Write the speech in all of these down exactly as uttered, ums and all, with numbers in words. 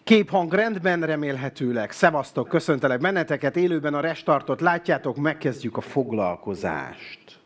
Képhang rendben, remélhetőleg. Szevasztok, köszöntelek benneteket. Élőben a restartot látjátok, megkezdjük a foglalkozást.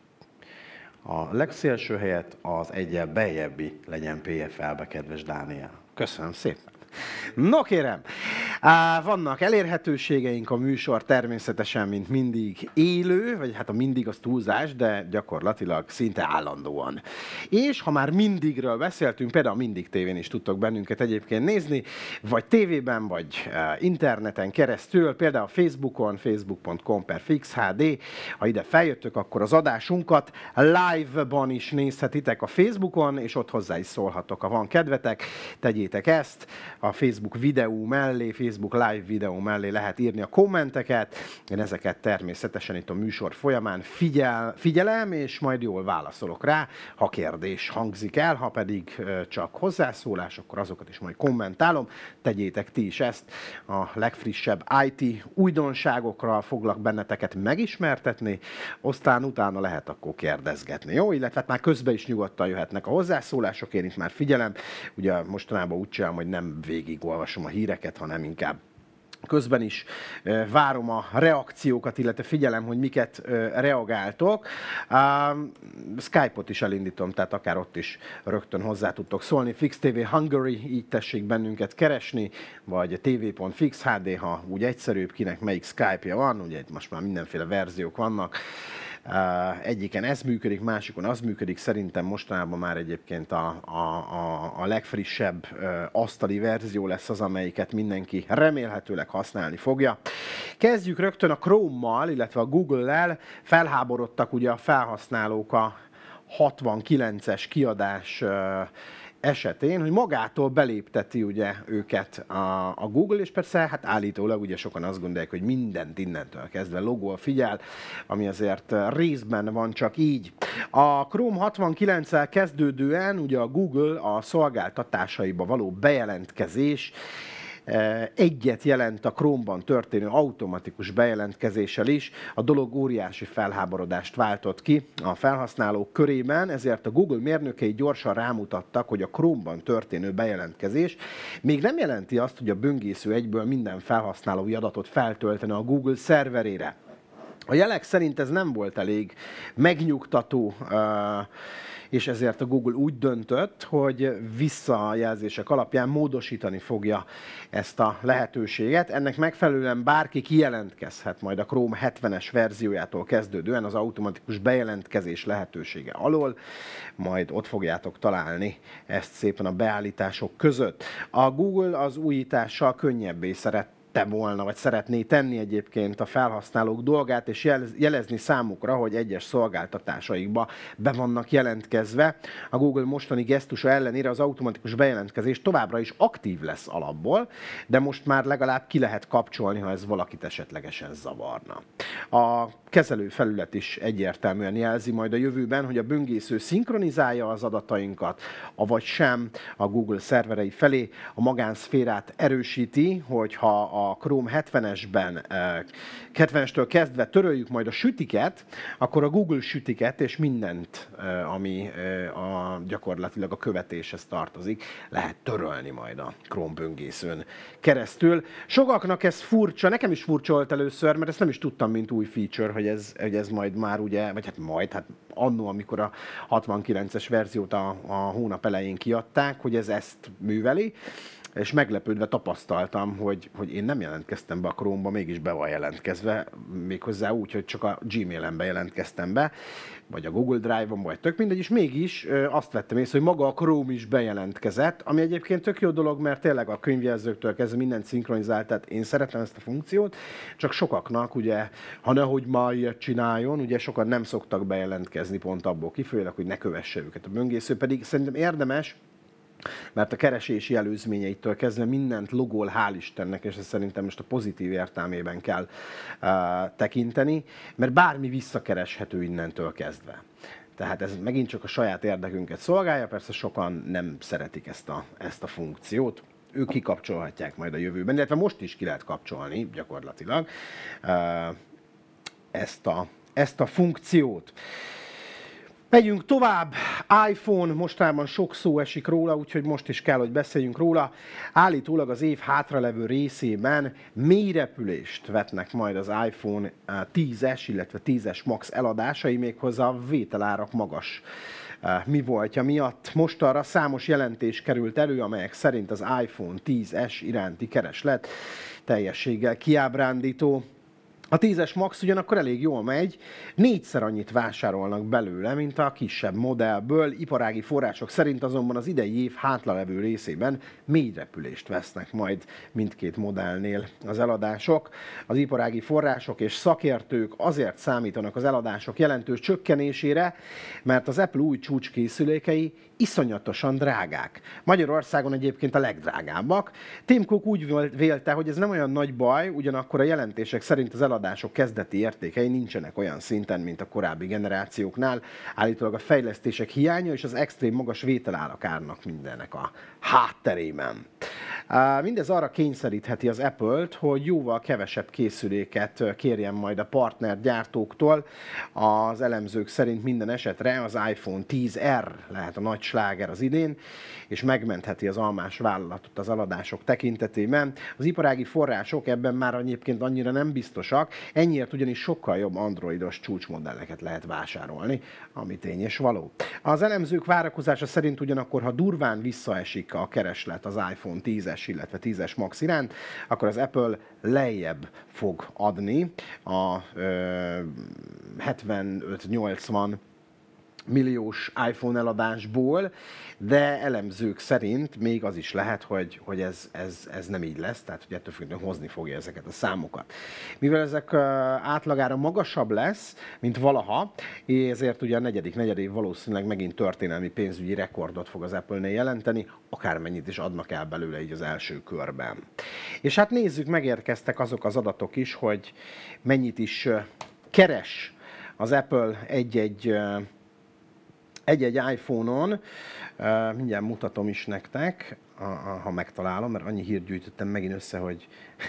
A legszélső helyett az egyel beljebbi legyen pé ef el-be, kedves Dániel. Köszönöm szépen. No kérem, vannak elérhetőségeink, a műsor természetesen, mint mindig élő, vagy hát a mindig az túlzás, de gyakorlatilag szinte állandóan. És ha már mindigről beszéltünk, például a Mindig tévén is tudtok bennünket egyébként nézni, vagy tévében, vagy interneten keresztül, például Facebookon, facebook pont com per fix há dé. Ha ide feljöttök, akkor az adásunkat live-ban is nézhetitek a Facebookon, és ott hozzá is szólhatok, ha van kedvetek, tegyétek ezt. A Facebook videó mellé, Facebook live videó mellé lehet írni a kommenteket. Én ezeket természetesen itt a műsor folyamán figyel, figyelem, és majd jól válaszolok rá, ha kérdés hangzik el, ha pedig csak hozzászólás, akkor azokat is majd kommentálom. Tegyétek ti is ezt. A legfrissebb i té újdonságokra foglak benneteket megismertetni, aztán utána lehet akkor kérdezgetni. Jó? Illetve hát már közben is nyugodtan jöhetnek a hozzászólások, én itt már figyelem. Ugye mostanában úgy csinálom, hogy nem végigolvasom a híreket, hanem inkább közben is várom a reakciókat, illetve figyelem, hogy miket reagáltok. Skype-ot is elindítom, tehát akár ott is rögtön hozzá tudtok szólni. Fix té vé Hungary, így tessék bennünket keresni, vagy té vé pont fix há dé, ha úgy egyszerűbb, kinek melyik Skype-ja van, ugye itt most már mindenféle verziók vannak. Uh, egyiken ez működik, másikon az működik, szerintem mostanában már egyébként a, a, a, a legfrissebb uh, asztali verzió lesz az, amelyiket mindenki remélhetőleg használni fogja. Kezdjük rögtön a Chrome-mal, illetve a Google-lel. Felháborodtak ugye a felhasználók a hatvankilences kiadás uh, esetén, hogy magától belépteti ugye őket a, a Google, és persze hát állítólag ugye sokan azt gondolják, hogy mindent innentől kezdve logol figyel, ami azért részben van csak így. A Chrome hatvankilenccel kezdődően ugye a Google a szolgáltatásaiba való bejelentkezés egyet jelent a Chrome-ban történő automatikus bejelentkezéssel is. A dolog óriási felháborodást váltott ki a felhasználók körében, ezért a Google mérnökei gyorsan rámutattak, hogy a Chrome-ban történő bejelentkezés még nem jelenti azt, hogy a böngésző egyből minden felhasználói adatot feltöltene a Google szerverére. A jelek szerint ez nem volt elég megnyugtató, és ezért a Google úgy döntött, hogy visszajelzések alapján módosítani fogja ezt a lehetőséget. Ennek megfelelően bárki kijelentkezhet majd a Chrome hetvenes verziójától kezdődően az automatikus bejelentkezés lehetősége alól, majd ott fogjátok találni ezt szépen a beállítások között. A Google az újítással könnyebbé szeret volna, vagy szeretné tenni egyébként a felhasználók dolgát, és jelezni számukra, hogy egyes szolgáltatásaikba be vannak jelentkezve. A Google mostani gesztusa ellenére az automatikus bejelentkezés továbbra is aktív lesz alapból, de most már legalább ki lehet kapcsolni, ha ez valakit esetlegesen zavarna. A kezelőfelület is egyértelműen jelzi majd a jövőben, hogy a böngésző szinkronizálja az adatainkat, avagy sem a Google szerverei felé. A magánszférát erősíti, hogyha a Chrome hetvenesben, hetvenestől kezdve töröljük majd a sütiket, akkor a Google sütiket és mindent, ami a, gyakorlatilag a követéshez tartozik, lehet törölni majd a Chrome böngészőn keresztül. Sokaknak ez furcsa, nekem is furcsa volt először, mert ezt nem is tudtam, mint új feature, hogy ez, hogy ez majd már ugye, vagy hát majd, hát annó, amikor a hatvankilences verziót a, a hónap elején kiadták, hogy ez ezt műveli, és meglepődve tapasztaltam, hogy, hogy én nem jelentkeztem be a Chrome-ba, mégis be van jelentkezve, méghozzá úgy, hogy csak a Gmailen-be jelentkeztem be, vagy a Google Drive-on, vagy tök mindegy, és mégis azt vettem észre, hogy maga a Chrome is bejelentkezett, ami egyébként tök jó dolog, mert tényleg a könyvjelzőktől kezdve mindent szinkronizált, tehát én szeretem ezt a funkciót, csak sokaknak, ugye, ha nehogy már ilyet csináljon, ugye sokan nem szoktak bejelentkezni pont abból kifolyólag, hogy ne kövesse őket a böngésző, pedig szerintem érdemes, mert a keresési előzményeitől kezdve mindent logol, hál' Istennek, és ezt szerintem most a pozitív értelmében kell uh, tekinteni, mert bármi visszakereshető innentől kezdve. Tehát ez megint csak a saját érdekünket szolgálja, persze sokan nem szeretik ezt a, ezt a funkciót. Ők kikapcsolhatják majd a jövőben, illetve most is ki lehet kapcsolni gyakorlatilag uh, ezt, a, ezt a funkciót. Megyünk tovább. iPhone, mostában sok szó esik róla, úgyhogy most is kell, hogy beszéljünk róla. Állítólag az év hátralevő részében mélyrepülést vetnek majd az iPhone tízes, illetve tízes Max eladásai, méghozzá a vételárak magas mi voltja miatt. Mostanra számos jelentés került elő, amelyek szerint az iPhone tízes iránti kereslet teljességgel kiábrándító. A tízes Max ugyanakkor elég jól megy, négyszer annyit vásárolnak belőle, mint a kisebb modellből. Iparági források szerint azonban az idei év hátralevő részében mélyrepülést vesznek majd mindkét modellnél az eladások. Az iparági források és szakértők azért számítanak az eladások jelentős csökkenésére, mert az Apple új csúcskészülékei iszonyatosan drágák. Magyarországon egyébként a legdrágábbak. Tim Cook úgy vélte, hogy ez nem olyan nagy baj, ugyanakkor a jelentések szerint az eladások kezdeti értékei nincsenek olyan szinten, mint a korábbi generációknál. Állítólag a fejlesztések hiánya és az extrém magas vételárak állnak mindennek a hátterében. Mindez arra kényszerítheti az Apple-t, hogy jóval kevesebb készüléket kérjen majd a partnergyártóktól. Az elemzők szerint minden esetre az iPhone tíz er lehet a nagy sláger az idén, és megmentheti az almás vállalatot az eladások tekintetében. Az iparági források ebben már egyébként annyira nem biztosak, ennyiért ugyanis sokkal jobb androidos csúcsmodelleket lehet vásárolni, ami tény és való. Az elemzők várakozása szerint ugyanakkor, ha durván visszaesik a kereslet az iPhone tízes, illetve tízes Max iránt, akkor az Apple lejjebb fog adni a hetvenöt-nyolcvan milliós iPhone eladásból, de elemzők szerint még az is lehet, hogy, hogy ez, ez, ez nem így lesz, tehát hogy ettől függően hozni fogja ezeket a számokat. Mivel ezek átlagára magasabb lesz, mint valaha, ezért ugye a negyedik negyedév valószínűleg megint történelmi pénzügyi rekordot fog az Apple-nél jelenteni, akármennyit is adnak el belőle így az első körben. És hát nézzük, megérkeztek azok az adatok is, hogy mennyit is keres az Apple egy-egy egy-egy iPhone-on, uh, mindjárt mutatom is nektek, a, a, ha megtalálom, mert annyi hírt gyűjtöttem megint össze, hogy,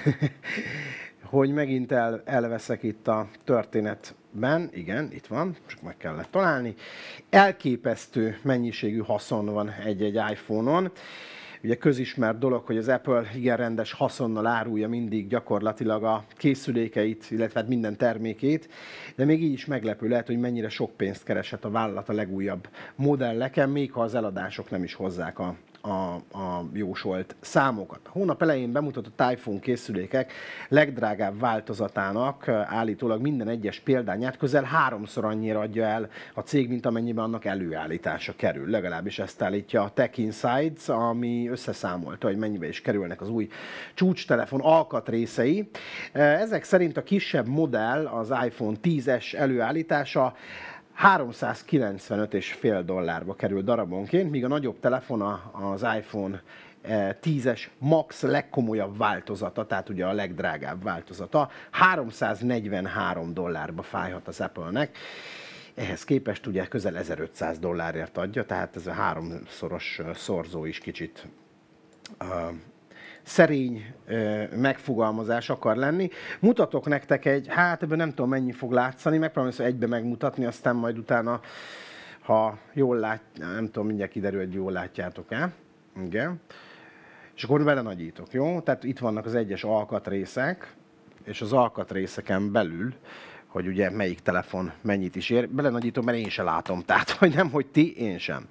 hogy megint el, elveszek itt a történetben. Igen, itt van, csak meg kellett találni. Elképesztő mennyiségű haszon van egy-egy iPhone-on. Ugye közismert dolog, hogy az Apple igen rendes haszonnal árulja mindig gyakorlatilag a készülékeit, illetve hát minden termékét, de még így is meglepő lehet, hogy mennyire sok pénzt keresett a vállalat a legújabb modelleken, még ha az eladások nem is hozzák a, a, a jósolt számokat. A hónap elején bemutatott iPhone készülékek legdrágább változatának állítólag minden egyes példányát közel háromszor annyira adja el a cég, mint amennyiben annak előállítása kerül. Legalábbis ezt állítja a Tech Insights, ami összeszámolta, hogy mennyibe is kerülnek az új csúcstelefon alkatrészei. Ezek szerint a kisebb modell, az iPhone tízes előállítása háromszázkilencvenöt egész öt dollárba kerül darabonként, míg a nagyobb telefon az iPhone tízes Max legkomolyabb változata, tehát ugye a legdrágább változata, háromszáznegyvenhárom dollárba fájhat az Apple-nek. Ehhez képest ugye közel ezerötszáz dollárért adja, tehát ez a háromszoros szorzó is kicsit uh, szerény uh, megfogalmazás akar lenni. Mutatok nektek egy, hát ebben nem tudom mennyi fog látszani, megpróbálom ezt egybe megmutatni, aztán majd utána, ha jól lát, nem tudom, mindjárt kiderül, hogy jól látjátok-e. Igen. És akkor belenagyítok, jó? Tehát itt vannak az egyes alkatrészek, és az alkatrészeken belül, hogy ugye melyik telefon mennyit is ér. Belenagyítom, mert én sem látom, tehát hogy nem, hogy ti, én sem.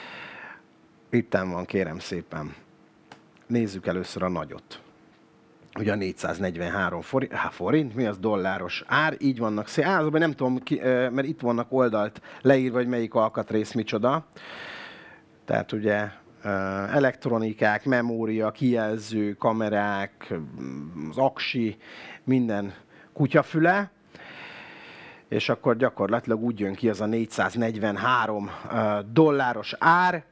Itten van, kérem szépen. Nézzük először a nagyot. Ugye a négyszáznegyvenhárom forint, há, forint, mi az dolláros ár, így vannak szép. Á, azonban nem tudom, ki, mert itt vannak oldalt leírva, hogy melyik alkatrész micsoda. Tehát ugye elektronikák, memória, kijelző, kamerák, az aksi, minden kutyafüle, és akkor gyakorlatilag úgy jön ki az a négyszáznegyvenhárom dolláros ár,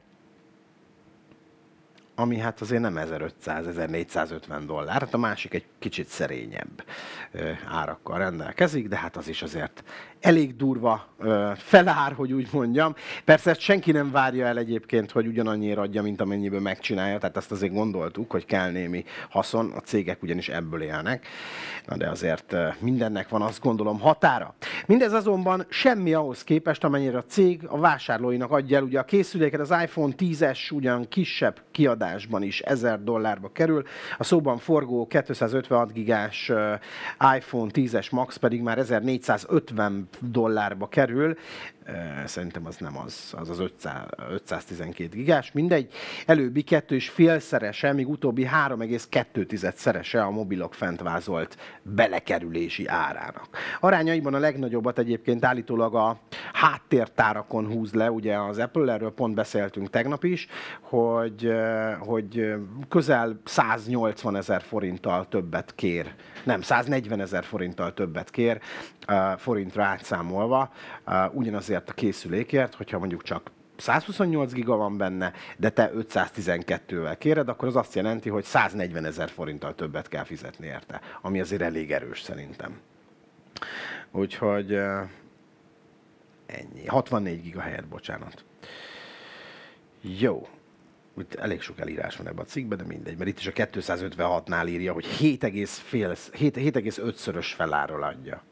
ami hát azért nem ezerötszáz, ezernégyszázötven dollár, hát a másik egy kicsit szerényebb árakkal rendelkezik, de hát az is azért elég durva felár, hogy úgy mondjam. Persze ezt senki nem várja el egyébként, hogy ugyanannyira adja, mint amennyiből megcsinálja, tehát ezt azért gondoltuk, hogy kell némi haszon, a cégek ugyanis ebből élnek. Na de azért mindennek van, azt gondolom, határa. Mindez azonban semmi ahhoz képest, amennyire a cég a vásárlóinak adja el. Ugye a készüléket, az iPhone tízes ugyan kisebb kiadásban is ezer dollárba kerül, a szóban forgó kétszázötvenhat gigás iPhone tízes Max pedig már ezernégyszázötven dollárba kerül. Szerintem az nem az, az az ötszáztizenkét gigás, mindegy. Előbbi kettő és félszerese, míg utóbbi három egész kettő szerese a mobilok fent vázolt belekerülési árának. Arányaiban a legnagyobbat egyébként állítólag a háttértárakon húz le, ugye az Apple, erről pont beszéltünk tegnap is, hogy, hogy közel száznyolcvanezer forinttal többet kér, nem, száznegyvenezer forinttal többet kér, forintra átszámolva, ugyanazért a készülékért, hogyha mondjuk csak százhuszonnyolc giga van benne, de te ötszáztizenkettővel kéred, akkor az azt jelenti, hogy száznegyvenezer forinttal többet kell fizetni érte, ami azért elég erős szerintem. Úgyhogy ennyi. hatvannégy giga helyett, bocsánat. Jó. Itt elég sok elírás van ebben a cikkben, de mindegy, mert itt is a kétszázötvenhatnál írja, hogy hét egész ötszörös feláról adja.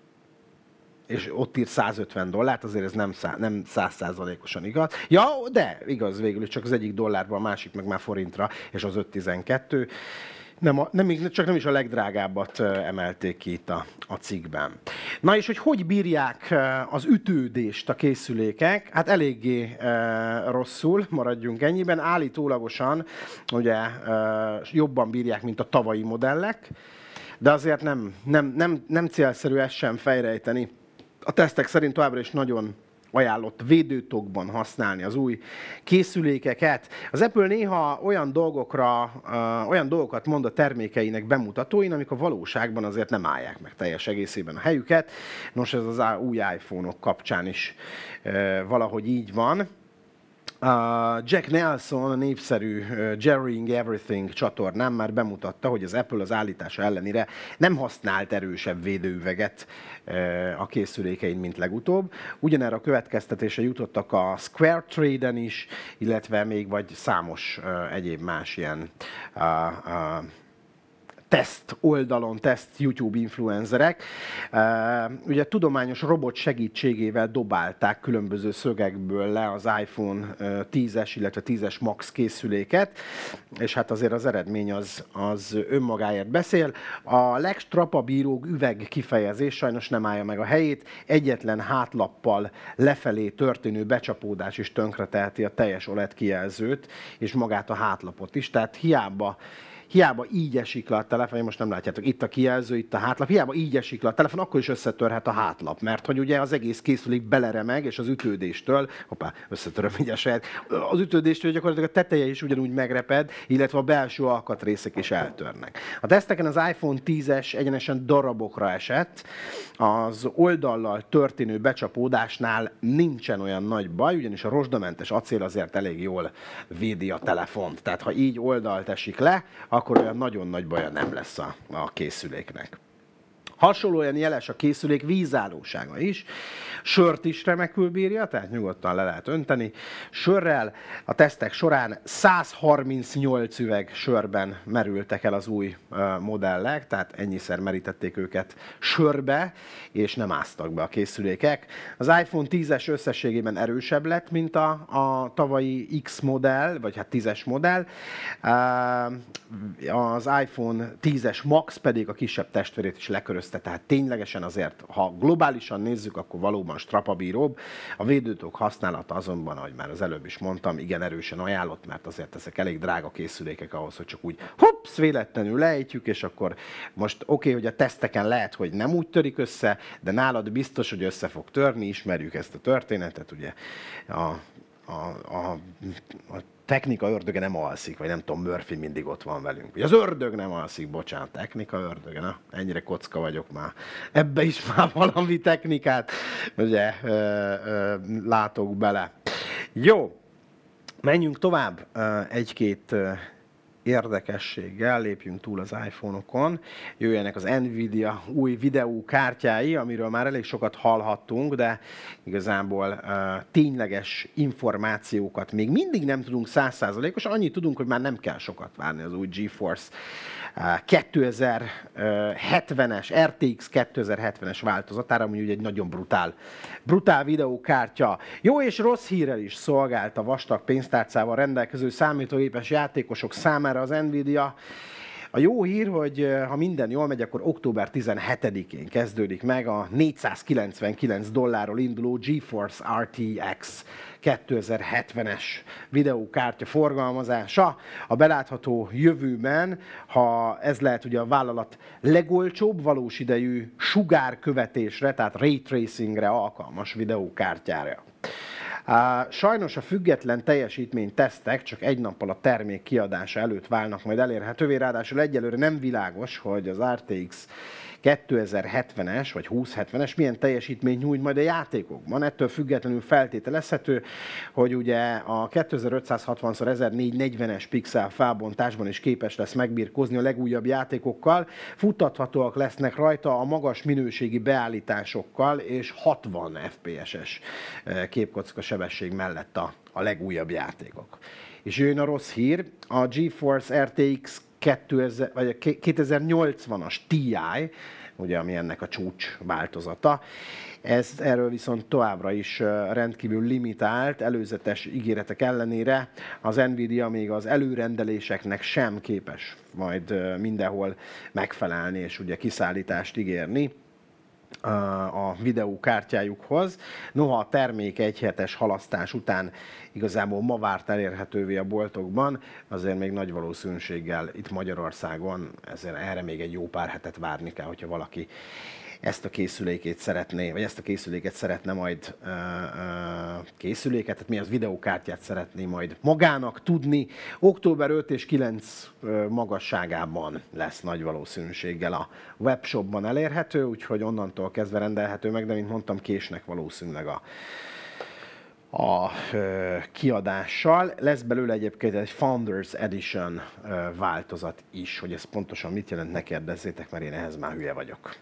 És ott ír százötven dollárt, azért ez nem, szá, nem száz százalékosan igaz. Ja, de igaz végül, csak az egyik dollárban, a másik meg már forintra, és az öt tizenkettő. Nem, a, nem, csak nem is a legdrágábbat emelték ki itt a, a cikkben. Na és hogy hogy bírják az ütődést a készülékek? Hát eléggé e, rosszul, maradjunk ennyiben. Állítólagosan ugye e, jobban bírják, mint a tavalyi modellek, de azért nem, nem, nem, nem célszerű ezt sem fejrejteni. A tesztek szerint továbbra is nagyon ajánlott védőtokban használni az új készülékeket. Az Apple néha olyan dolgokra, uh, olyan dolgokat mond a termékeinek bemutatóin, amik a valóságban azért nem állják meg teljes egészében a helyüket. Nos, ez az új iPhone-ok kapcsán is uh, valahogy így van. Uh, Jack Nelson, a népszerű uh, Jerrying Everything csatornán már bemutatta, hogy az Apple az állítása ellenére nem használt erősebb védőüveget uh, a készülékein, mint legutóbb. Ugyanerre a következtetése jutottak a Square Trade-en is, illetve még vagy számos uh, egyéb más ilyen uh, uh, teszt oldalon, teszt YouTube influencerek. Ugye tudományos robot segítségével dobálták különböző szögekből le az iPhone tízes, illetve tízes Max készüléket, és hát azért az eredmény az, az önmagáért beszél. A legstrapabíróbb üveg kifejezés sajnos nem állja meg a helyét, egyetlen hátlappal lefelé történő becsapódás is tönkreteheti a teljes o el e dé kijelzőt, és magát a hátlapot is, tehát hiába Hiába így esik le a telefon, most nem látjátok, itt a kijelző, itt a hátlap, hiába így esik le a telefon, akkor is összetörhet a hátlap, mert hogy ugye az egész készülék beleremeg, és az ütődéstől, hoppá, összetöröm így a saját, az ütődéstől gyakorlatilag a teteje is ugyanúgy megreped, illetve a belső alkatrészek is eltörnek. A teszteken az iPhone tízes egyenesen darabokra esett, az oldallal történő becsapódásnál nincsen olyan nagy baj, ugyanis a rozsdamentes acél azért elég jól védi a telefont. Tehát ha így oldalt esik le, akkor olyan nagyon nagy baja nem lesz a, a készüléknek. Hasonlóan jeles a készülék vízállósága is. Sört is remekül bírja, tehát nyugodtan le lehet önteni. Sörrel a tesztek során száz harmincnyolc üveg sörben merültek el az új modellek, tehát ennyiszer merítették őket sörbe, és nem áztak be a készülékek. Az iPhone tízes összességében erősebb lett, mint a, a tavalyi X modell, vagy hát tízes modell. Az iPhone tízes Max pedig a kisebb testvérét is lekörözte, tehát ténylegesen azért, ha globálisan nézzük, akkor valóban strapabíróbb. A védőtok használata azonban, ahogy már az előbb is mondtam, igen erősen ajánlott, mert azért ezek elég drága készülékek ahhoz, hogy csak úgy hopsz, véletlenül lejtjük, és akkor most oké, okay, hogy a teszteken lehet, hogy nem úgy törik össze, de nálad biztos, hogy össze fog törni, ismerjük ezt a történetet, ugye a, a, a, a technika ördöge nem alszik, vagy nem tudom, Murphy mindig ott van velünk. Ugye az ördög nem alszik, bocsánat, technika ördöge, na, ennyire kocka vagyok már. Ebbe is már valami technikát, ugye, ö, ö, látok bele. Jó, menjünk tovább. Egy-két érdekességgel, lépjünk túl az iPhone-okon, jöjjenek az Nvidia új videókártyái, amiről már elég sokat hallhattunk, de igazából uh, tényleges információkat még mindig nem tudunk száz százalékos, annyit tudunk, hogy már nem kell sokat várni az új GeForce uh, kétezer-hetvenes, er té iksz kétezer-hetvenes változatára, ami ugye egy nagyon brutál, brutál videókártya. Jó és rossz hírrel is szolgált a vastag pénztárcával rendelkező számítógépes játékosok számára az Nvidia. A jó hír, hogy ha minden jól megy, akkor október tizenhetedikén kezdődik meg a négyszázkilencvenkilenc dollárról induló GeForce er té iksz kétezer-hetvenes videókártya forgalmazása. A belátható jövőben, ha ez lehet ugye a vállalat legolcsóbb valós idejű sugárkövetésre, tehát ray tracingre alkalmas videókártyára. Sajnos a független teljesítménytesztek csak egy nappal a termék kiadása előtt válnak majd elérhetővé, ráadásul egyelőre nem világos, hogy az er té iksz kétezer-hetvenes vagy húszszázhetvenes milyen teljesítményt nyújt majd a játékokban. Ettől függetlenül feltételezhető, hogy ugye a kétezer-ötszázhatvan szor ezernégyszáznegyvenes pixel felbontásban is képes lesz megbirkózni a legújabb játékokkal. Futtathatóak lesznek rajta a magas minőségi beállításokkal és hatvan ef pé es-es képkocka sebesség mellett a, a legújabb játékok. És jön a rossz hír, a GeForce er té iksz kétezer, vagy a kétezer-nyolcvanas Ti, ugye, ami ennek a csúcs változata. Ez, erről viszont továbbra is rendkívül limitált, előzetes ígéretek ellenére az Nvidia még az előrendeléseknek sem képes majd mindenhol megfelelni és ugye kiszállítást ígérni a videókártyájukhoz. Noha a termék egy hetes halasztás után igazából ma várt elérhetővé a boltokban, azért még nagy valószínűséggel itt Magyarországon ezért erre még egy jó pár hetet várni kell, hogyha valaki ezt a készülékét szeretné, vagy ezt a készüléket szeretne majd uh, uh, készüléket, tehát mi az videókártyát szeretné majd magának tudni. október ötödike és kilencedike uh, magasságában lesz nagy valószínűséggel a webshopban elérhető, úgyhogy onnantól kezdve rendelhető meg, de mint mondtam, késnek valószínűleg a a ö, kiadással. Lesz belőle egyébként egy Founders Edition ö, változat is, hogy ez pontosan mit jelent, ne kérdezzétek, mert én ehhez már hülye vagyok.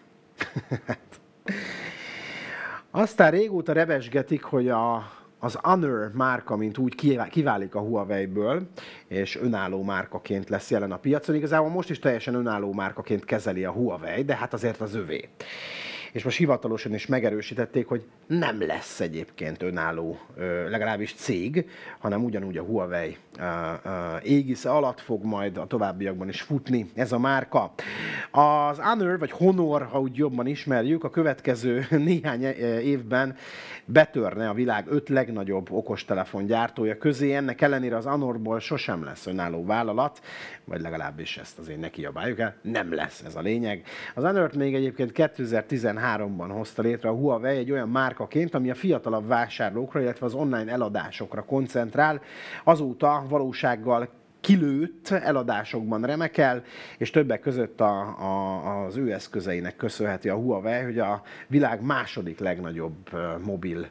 Aztán régóta rebesgetik, hogy a, az Honor márka, mint úgy kiválik a Huawei-ből, és önálló márkaként lesz jelen a piacon. Igazából most is teljesen önálló márkaként kezeli a Huawei, de hát azért az övé. És most hivatalosan is megerősítették, hogy nem lesz egyébként önálló, legalábbis cég, hanem ugyanúgy a Huawei égisze alatt fog majd a továbbiakban is futni ez a márka. Az Honor, vagy Honor, ha úgy jobban ismerjük, a következő néhány évben betörne a világ öt legnagyobb okostelefon gyártója közé. Ennek ellenére az Honorból sosem lesz önálló vállalat, vagy legalábbis ezt azért ne kiabáljuk el, nem lesz ez a lényeg. Az Honort még egyébként kétezer-tizenháromban hozta létre a Huawei egy olyan márkaként, ami a fiatalabb vásárlókra, illetve az online eladásokra koncentrál. Azóta valósággal kilőtt eladásokban remekel, és többek között a, a, az ő eszközeinek köszönheti a Huawei, hogy a világ második legnagyobb mobil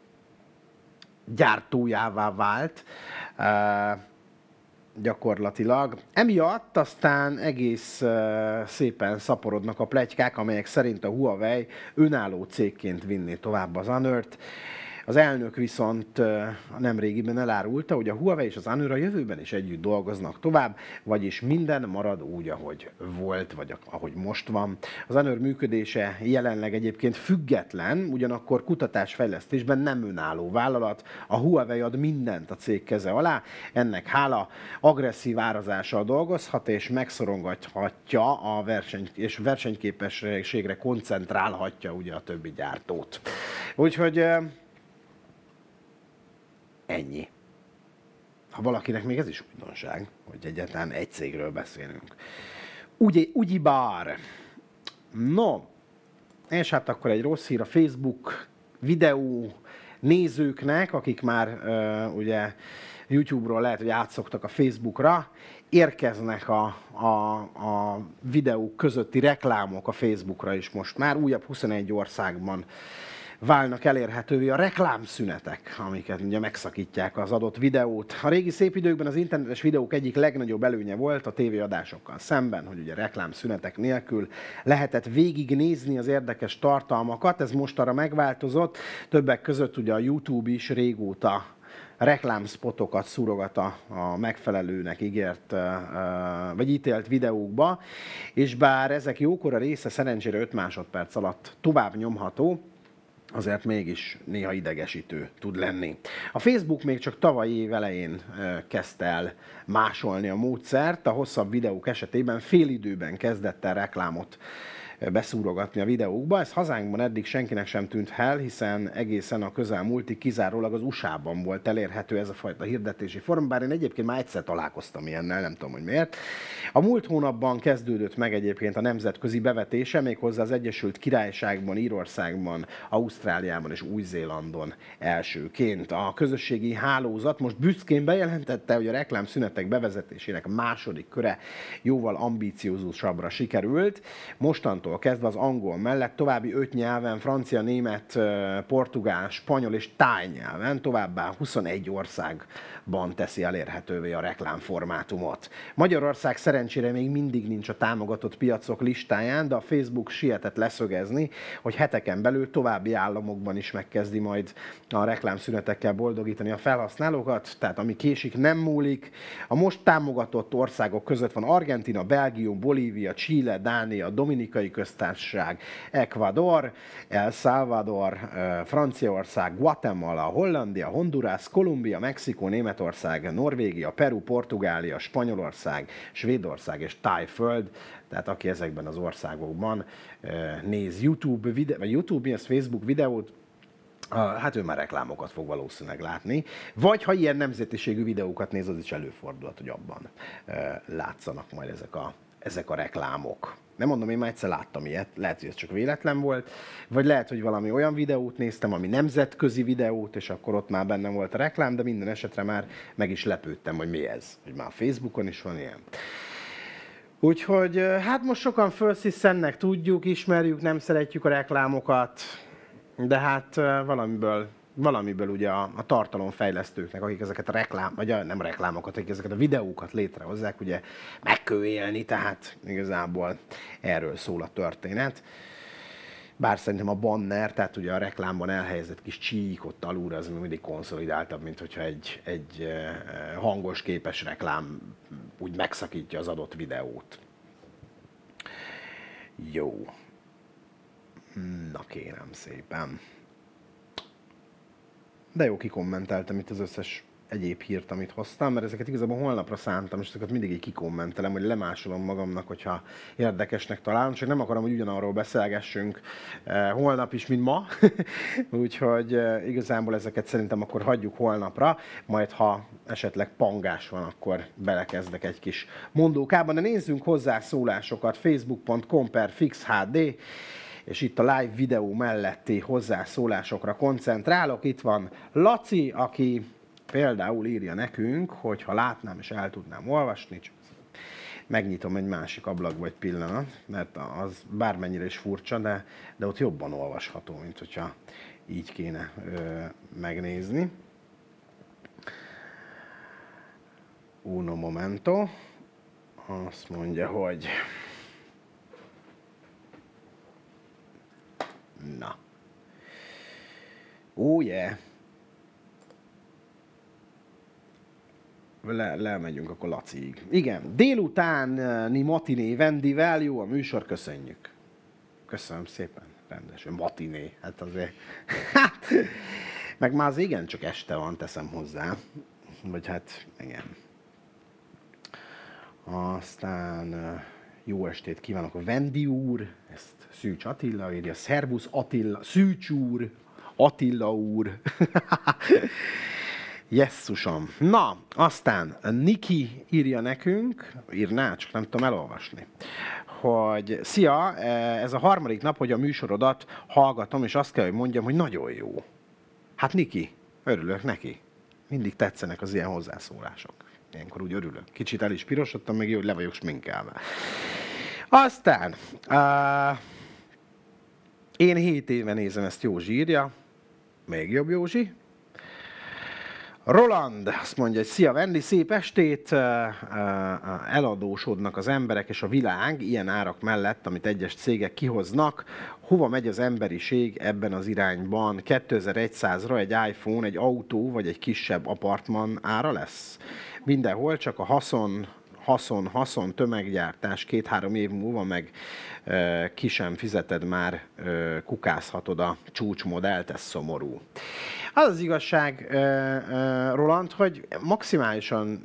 gyártójává vált gyakorlatilag. Emiatt aztán egész szépen szaporodnak a pletykák, amelyek szerint a Huawei önálló cégként vinné tovább az Honort. Az elnök viszont nemrégiben elárulta, hogy a Huawei és az Honor a jövőben is együtt dolgoznak tovább, vagyis minden marad úgy, ahogy volt, vagy ahogy most van. Az Honor működése jelenleg egyébként független, ugyanakkor kutatásfejlesztésben nem önálló vállalat. A Huawei ad mindent a cég keze alá, ennek hála agresszív árazással dolgozhat, és megszorongathatja a verseny, és versenyképességre koncentrálhatja ugye a többi gyártót. Úgyhogy ennyi. Ha valakinek még ez is újdonság, hogy egyáltalán egy cégről beszélünk. Úgy, ugyebár. No, és hát akkor egy rossz hír a Facebook videó nézőknek, akik már uh, ugye YouTube-ról lehet, hogy átszoktak a Facebookra, érkeznek a, a, a videók közötti reklámok a Facebookra is most már, újabb huszonegy országban válnak elérhetővé a reklámszünetek, amiket ugye megszakítják az adott videót. A régi szép időkben az internetes videók egyik legnagyobb előnye volt a tévéadásokkal szemben, hogy ugye reklámszünetek nélkül lehetett végignézni az érdekes tartalmakat. Ez mostanra megváltozott, többek között ugye a YouTube is régóta reklámspotokat szúrogat a, a megfelelőnek ígért, vagy ítélt videókba, és bár ezek jókora része szerencsére öt másodperc alatt tovább nyomható, azért mégis néha idegesítő tud lenni. A Facebook még csak tavalyi év elején kezdte el másolni a módszert, a hosszabb videók esetében félidőben kezdett el reklámot beszúrogatni a videókba. Ez hazánkban eddig senkinek sem tűnt fel, hiszen egészen a közelmúltig kizárólag az u es á-ban volt elérhető ez a fajta hirdetési forma, bár én egyébként már egyszer találkoztam ilyennel, nem tudom, hogy miért. A múlt hónapban kezdődött meg egyébként a nemzetközi bevetése, méghozzá az Egyesült Királyságban, Írországban, Ausztráliában és Új-Zélandon elsőként. A közösségi hálózat most büszkén bejelentette, hogy a reklámszünetek bevezetésének második köre jóval ambíciózusabbra sikerült. Mostantól kezdve az angol mellett további öt nyelven, francia, német, portugál, spanyol és táj nyelven, továbbá huszonegy országban teszi elérhetővé a reklámformátumot. Magyarország szerencsére még mindig nincs a támogatott piacok listáján, de a Facebook sietett leszögezni, hogy heteken belül további államokban is megkezdi majd a reklámszünetekkel boldogítani a felhasználókat, tehát ami késik, nem múlik. A most támogatott országok között van Argentína, Belgium, Bolívia, Chile, Dánia, Dominikai Köztársaság, Ecuador, El Salvador, Franciaország, Guatemala, Hollandia, Honduras, Kolumbia, Mexikó, Németország, Norvégia, Peru, Portugália, Spanyolország, Svédország és Tájföld. Tehát aki ezekben az országokban néz YouTube, videó, vagy YouTube, mi az Facebook videót, hát ő már reklámokat fog valószínűleg látni. Vagy ha ilyen nemzetiségű videókat néz, az is előfordulhat, hogy abban látszanak majd ezek a, ezek a reklámok. Nem mondom, én már egyszer láttam ilyet, lehet, hogy ez csak véletlen volt, vagy lehet, hogy valami olyan videót néztem, ami nemzetközi videót, és akkor ott már benne volt a reklám, de minden esetre már meg is lepődtem, hogy mi ez, hogy már a Facebookon is van ilyen. Úgyhogy hát most sokan felsziszennek, tudjuk, ismerjük, nem szeretjük a reklámokat, de hát valamiből, valamiből ugye a, a tartalomfejlesztőknek, akik ezeket a reklám, vagy a, nem reklámokat, akik ezeket a videókat létrehozzák, ugye meg kell élni, tehát igazából erről szól a történet. Bár szerintem a banner, tehát ugye a reklámban elhelyezett kis csík ott alulra, az mindig konszolidáltabb, mint hogyha egy, egy hangos, képes reklám úgy megszakítja az adott videót. Jó. Na kérem szépen. De jó, kikommenteltem itt az összes egyéb hírt, amit hoztam, mert ezeket igazából holnapra szántam, és ezeket mindig így kikommentelem, hogy lemásolom magamnak, hogyha érdekesnek találom, csak nem akarom, hogy ugyanarról beszélgessünk holnap is, mint ma. Úgyhogy igazából ezeket szerintem akkor hagyjuk holnapra, majd ha esetleg pangás van, akkor belekezdek egy kis mondókában. De nézzünk hozzászólásokat, facebook pont com per fixhd, és itt a live videó melletti hozzászólásokra koncentrálok. Itt van Laci, aki például írja nekünk, hogy ha látnám és el tudnám olvasni, csak megnyitom egy másik ablakba egy pillanat, mert az bármennyire is furcsa, de, de ott jobban olvasható, mint hogyha így kéne ö, megnézni. Uno momento. Azt mondja, hogy na. Ó, yeah. Le, lemegyünk akkor Laciig. Igen, délutáni matiné Wendyvel, jó a műsor, köszönjük. Köszönöm szépen, rendesen. Matiné, hát azért. Hát, meg már az igen csak este van, teszem hozzá. Vagy hát, igen. Aztán jó estét kívánok a Wendy úr, ezt Szűcs Attila írja, Szervusz Attila, Szűcs úr, Attila úr. Jesszusom. Na, aztán Niki írja nekünk, írná, csak nem tudom elolvasni, hogy szia, ez a harmadik nap, hogy a műsorodat hallgatom, és azt kell, hogy mondjam, hogy nagyon jó. Hát Niki, örülök neki. Mindig tetszenek az ilyen hozzászólások. Ilyenkor úgy örülök. Kicsit el is pirosodtam, meg jó, hogy le vagyok sminkelve. Aztán... Uh, Én hét éve nézem, ezt Józsi írja. Még jobb, Józsi. Roland azt mondja, hogy szia Vendi, szép estét, eladósodnak az emberek és a világ ilyen árak mellett, amit egyes cégek kihoznak. Hova megy az emberiség ebben az irányban? kétezer-százra egy iPhone, egy autó vagy egy kisebb apartman ára lesz? Mindenhol csak a haszon, haszon, haszon, tömeggyártás, két-három év múlva meg e, ki sem fizeted már, e, kukázhatod a csúcsmodellt, ez szomorú. Az az igazság, e, e, Roland, hogy maximálisan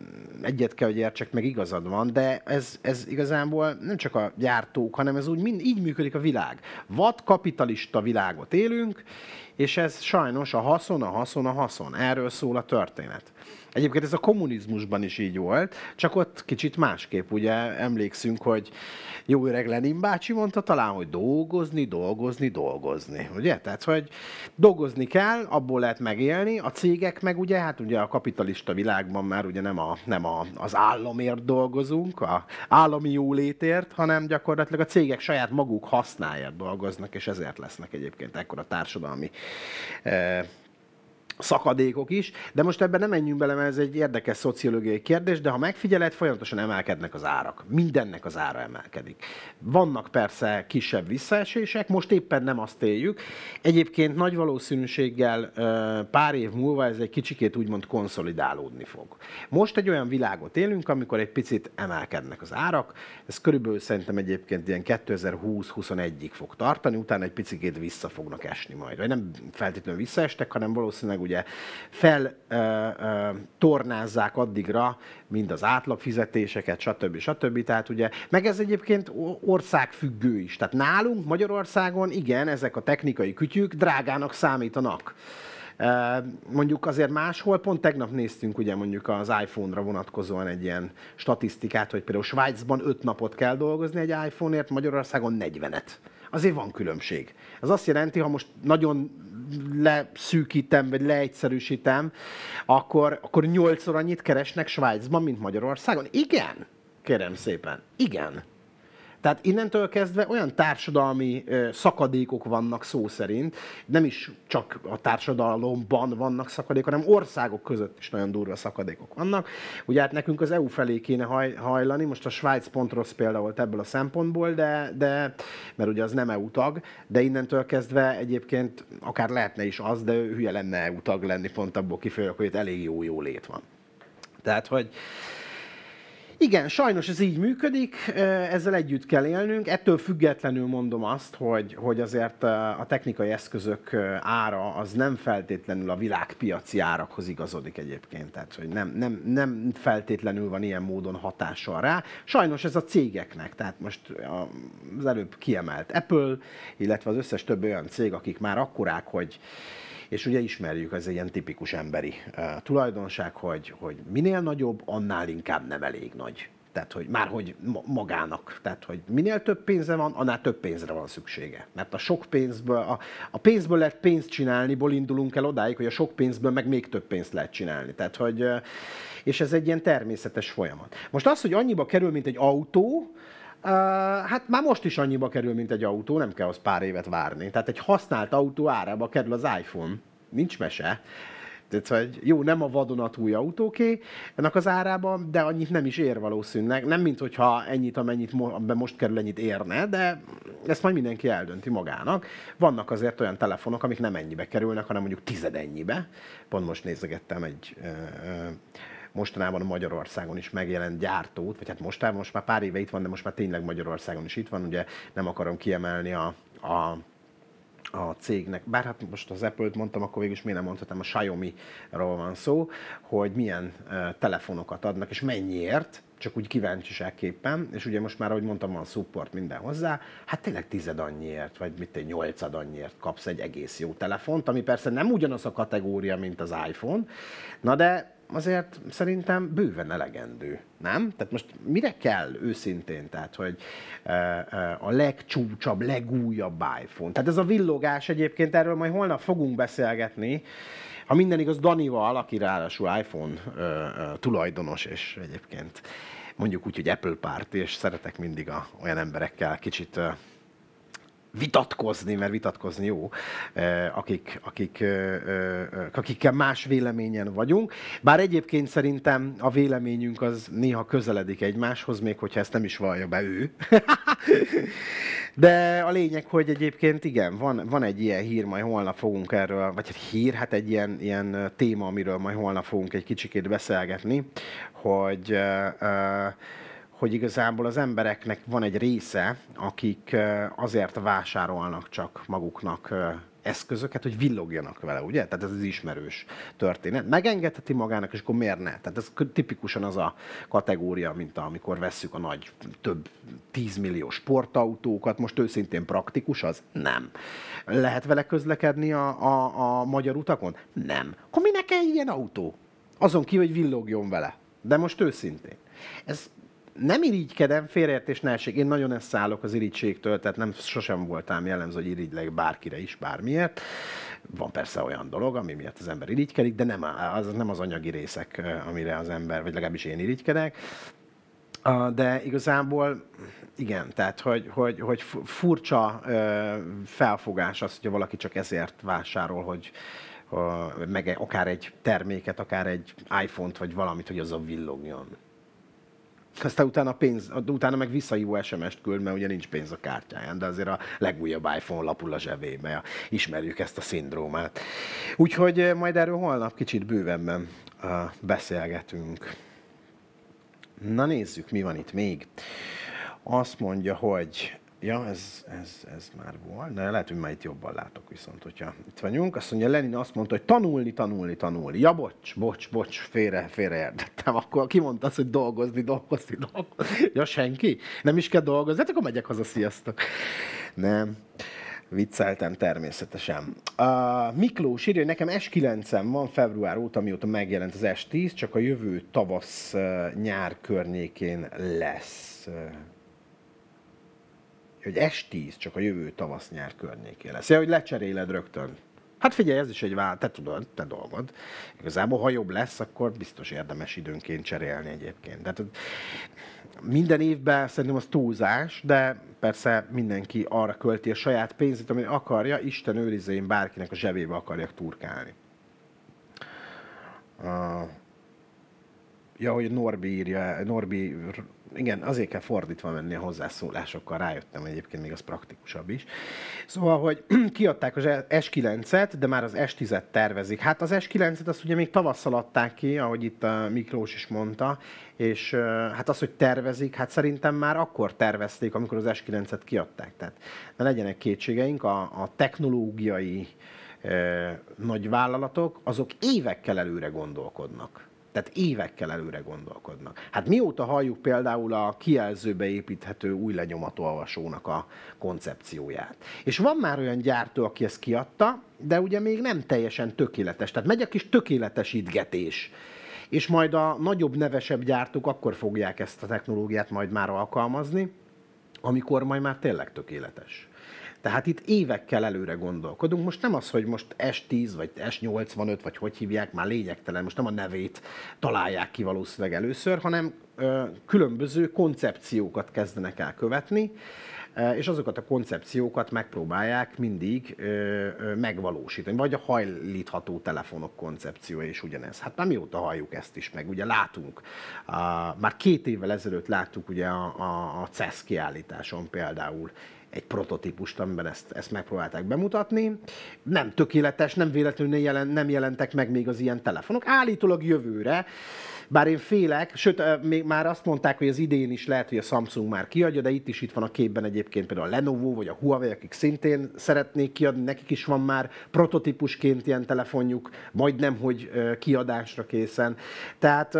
egyet kell, hogy értsek, meg igazad van, de ez, ez igazából nem csak a gyártók, hanem ez úgy mind, így működik a világ. Vad kapitalista világot élünk, és ez sajnos a haszon, a haszon, a haszon. Erről szól a történet. Egyébként ez a kommunizmusban is így volt, csak ott kicsit másképp. Ugye emlékszünk, hogy jó öreg Lenin bácsi mondta talán, hogy dolgozni, dolgozni, dolgozni. Ugye? Tehát, hogy dolgozni kell, abból lehet megélni, a cégek meg ugye, hát ugye a kapitalista világban már ugye nem, a, nem a, az államért dolgozunk, a állami jólétért, hanem gyakorlatilag a cégek saját maguk hasznáért dolgoznak, és ezért lesznek egyébként ekkora társadalmi eh, szakadékok is, de most ebben nem menjünk bele, mert ez egy érdekes szociológiai kérdés, de ha megfigyeled, folyamatosan emelkednek az árak. Mindennek az ára emelkedik. Vannak persze kisebb visszaesések, most éppen nem azt éljük. Egyébként nagy valószínűséggel pár év múlva ez egy kicsikét úgymond konszolidálódni fog. Most egy olyan világot élünk, amikor egy picit emelkednek az árak. Ez körülbelül szerintem egyébként ilyen kétezer-húsz-huszonegyig fog tartani, utána egy picikét vissza fognak esni majd. Vagy nem feltétlenül visszaestek, hanem valószínűleg ugye fel uh, uh, tornázzák addigra mind az átlagfizetéseket, stb. stb. Tehát ugye, meg ez egyébként országfüggő is. Tehát nálunk Magyarországon igen, ezek a technikai kütyük drágának számítanak. Uh, mondjuk azért máshol, pont tegnap néztünk ugye mondjuk az iPhone-ra vonatkozóan egy ilyen statisztikát, hogy például Svájcban öt napot kell dolgozni egy iPhone-ért, Magyarországon negyvenet. Azért van különbség. Ez azt jelenti, ha most nagyon leszűkítem, vagy leegyszerűsítem, akkor, akkor nyolcszor annyit keresnek Svájcban, mint Magyarországon? Igen, kérem szépen, igen. Tehát innentől kezdve olyan társadalmi szakadékok vannak szó szerint, nem is csak a társadalomban vannak szakadékok, hanem országok között is nagyon durva szakadékok vannak. Ugye hát nekünk az é u felé kéne haj, hajlani, most a Svájc pont rossz példa volt ebből a szempontból, de, de, mert ugye az nem é u tag, de innentől kezdve egyébként akár lehetne is az, de hülye lenne é u tag lenni pont abból kifolyólag, hogy itt elég jó jó lét van. Tehát, hogy igen, sajnos ez így működik, ezzel együtt kell élnünk. Ettől függetlenül mondom azt, hogy, hogy azért a technikai eszközök ára az nem feltétlenül a világpiaci árakhoz igazodik egyébként. Tehát, hogy nem, nem, nem feltétlenül van ilyen módon hatással rá. Sajnos ez a cégeknek, tehát most az előbb kiemelt Apple, illetve az összes többi olyan cég, akik már akkorák, hogy és ugye ismerjük, ez egy ilyen tipikus emberi uh, tulajdonság, hogy, hogy minél nagyobb, annál inkább nem elég nagy. Tehát, hogy már hogy magának. Tehát, hogy minél több pénze van, annál több pénzre van szüksége. Mert a sok pénzből, a, a pénzből lehet pénzt csinálni, ból indulunk el odáig, hogy a sok pénzből meg még több pénzt lehet csinálni. Tehát, hogy, és ez egy ilyen természetes folyamat. Most az, hogy annyiba kerül, mint egy autó, Uh, hát már most is annyiba kerül, mint egy autó, nem kell az pár évet várni. Tehát egy használt autó árába kerül az iPhone. Nincs mese. Tehát, hogy jó, nem a vadonatúj autóké ennek az árában, de annyit nem is ér valószínűleg. Nem, mint hogyha ennyit, amennyit mo- most kerül, ennyit érne, de ezt majd mindenki eldönti magának. Vannak azért olyan telefonok, amik nem ennyibe kerülnek, hanem mondjuk tized ennyibe. Pont most nézegettem egy... Uh, mostanában Magyarországon is megjelent gyártót, vagy hát mostában, most már pár éve itt van, de most már tényleg Magyarországon is itt van, ugye nem akarom kiemelni a, a, a cégnek, bár hát most az Apple-t mondtam, akkor végül is miért nem mondhatom, a Xiaomi-ról van szó, hogy milyen uh, telefonokat adnak, és mennyiért, csak úgy kíváncsiságképpen, és ugye most már, ahogy mondtam, van support minden hozzá, hát tényleg tized annyiért, vagy mit egy nyolcad annyiért kapsz egy egész jó telefont, ami persze nem ugyanaz a kategória, mint az iPhone, na de azért szerintem bőven elegendő, nem? Tehát most mire kell őszintén, tehát, hogy a legcsúcsabb, legújabb iPhone. Tehát ez a villogás egyébként, erről majd holnap fogunk beszélgetni, ha minden igaz, Danival, aki ráadásul iPhone tulajdonos, és egyébként mondjuk úgy, hogy Apple párti, és szeretek mindig a, olyan emberekkel kicsit vitatkozni, mert vitatkozni jó, akik, akik, akikkel más véleményen vagyunk. Bár egyébként szerintem a véleményünk az néha közeledik egymáshoz, még hogyha ezt nem is vallja be ő. De a lényeg, hogy egyébként igen, van, van egy ilyen hír, majd holnap fogunk erről, vagy egy hír, hát egy ilyen, ilyen téma, amiről majd holnap fogunk egy kicsikét beszélgetni, hogy hogy igazából az embereknek van egy része, akik azért vásárolnak csak maguknak eszközöket, hogy villogjanak vele, ugye? Tehát ez az ismerős történet. Megengedheti magának, és akkor miért ne? Tehát ez tipikusan az a kategória, mint amikor vesszük a nagy, több tízmillió sportautókat. Most őszintén praktikus az? Nem. Lehet vele közlekedni a, a, a magyar utakon? Nem. Akkor minek kell ilyen autó? Azon ki, hogy villogjon vele. De most őszintén. Ez nem irigykedem, félreértés ne essék. Én nagyon ezt szállok az irigységtől, tehát nem, sosem voltám jellemző, hogy irigylek bárkire is, bármiért. Van persze olyan dolog, ami miatt az ember irigykedik, de nem az, nem az anyagi részek, amire az ember, vagy legalábbis én irigykedek. De igazából igen, tehát hogy, hogy, hogy furcsa felfogás az, hogy valaki csak ezért vásárol, hogy meg akár egy terméket, akár egy iPhone-t, vagy valamit, hogy az a villogjon. Aztán utána, pénz, utána meg visszahívó es em es-t küld, mert ugye nincs pénz a kártyáján, de azért a legújabb iPhone lapul a zsebébe. Ismerjük ezt a szindrómát. Úgyhogy majd erről holnap kicsit bővebben uh, beszélgetünk. Na nézzük, mi van itt még. Azt mondja, hogy ja, ez, ez, ez már volt, de lehet, hogy már itt jobban látok viszont, hogyha itt vagyunk. Azt mondja, Lenin azt mondta, hogy tanulni, tanulni, tanulni. Ja, bocs, bocs, bocs, félre, félreértettem. Akkor ki mondta azt, hogy dolgozni, dolgozni, dolgozni. Ja, senki? Nem is kell dolgozni? Hát akkor megyek haza, sziasztok. Nem. Vicceltem természetesen. Uh, Miklós írja, hogy nekem es kilencem van február óta, mióta megjelent az es tíz, csak a jövő tavasz, uh, nyár környékén lesz. Uh, hogy es tíz csak a jövő tavasz-nyár környékén lesz. Ja, hogy lecseréled rögtön. Hát figyelj, ez is egy vál, te tudod, te dolgod. Igazából, ha jobb lesz, akkor biztos érdemes időnként cserélni egyébként. Tehát minden évben szerintem az túlzás, de persze mindenki arra költi a saját pénzét, amit akarja, Isten őrizze, én bárkinek a zsebébe akarjak turkálni. Uh, ja, hogy Norbi írja, Norbi, igen, azért kell fordítva menni a hozzászólásokkal, rájöttem, egyébként még az praktikusabb is. Szóval, hogy kiadták az es kilencet, de már az es tízet tervezik. Hát az es kilencet azt ugye még tavasszal adták ki, ahogy itt a Miklós is mondta, és hát az, hogy tervezik, hát szerintem már akkor tervezték, amikor az es kilencet kiadták. Tehát ne legyenek kétségeink, a, a technológiai eh, nagyvállalatok, azok évekkel előre gondolkodnak. Tehát évekkel előre gondolkodnak. Hát mióta halljuk például a kijelzőbe építhető új lenyomatolvasónak a koncepcióját. És van már olyan gyártó, aki ezt kiadta, de ugye még nem teljesen tökéletes. Tehát megy a kis tökéletesítgetés. És majd a nagyobb, nevesebb gyártók akkor fogják ezt a technológiát majd már alkalmazni, amikor majd már tényleg tökéletes. Tehát itt évekkel előre gondolkodunk. Most nem az, hogy most es tíz vagy es nyolcvanöt, vagy hogy hívják, már lényegtelen, most nem a nevét találják ki valószínűleg először, hanem ö, különböző koncepciókat kezdenek el követni, és azokat a koncepciókat megpróbálják mindig ö, ö, megvalósítani. Vagy a hajlítható telefonok koncepciója is ugyanez. Hát már mióta halljuk ezt is meg, ugye látunk, a, már két évvel ezelőtt láttuk ugye a, a, a cé e es kiállításon például egy prototípust, amiben ezt, ezt megpróbálták bemutatni. Nem tökéletes, nem véletlenül jelen, nem jelentek meg még az ilyen telefonok. Állítólag jövőre, bár én félek, sőt, még már azt mondták, hogy az idén is lehet, hogy a Samsung már kiadja, de itt is itt van a képben egyébként például a Lenovo vagy a Huawei, akik szintén szeretnék kiadni, nekik is van már prototípusként ilyen telefonjuk, majdnem, hogy kiadásra készen. Tehát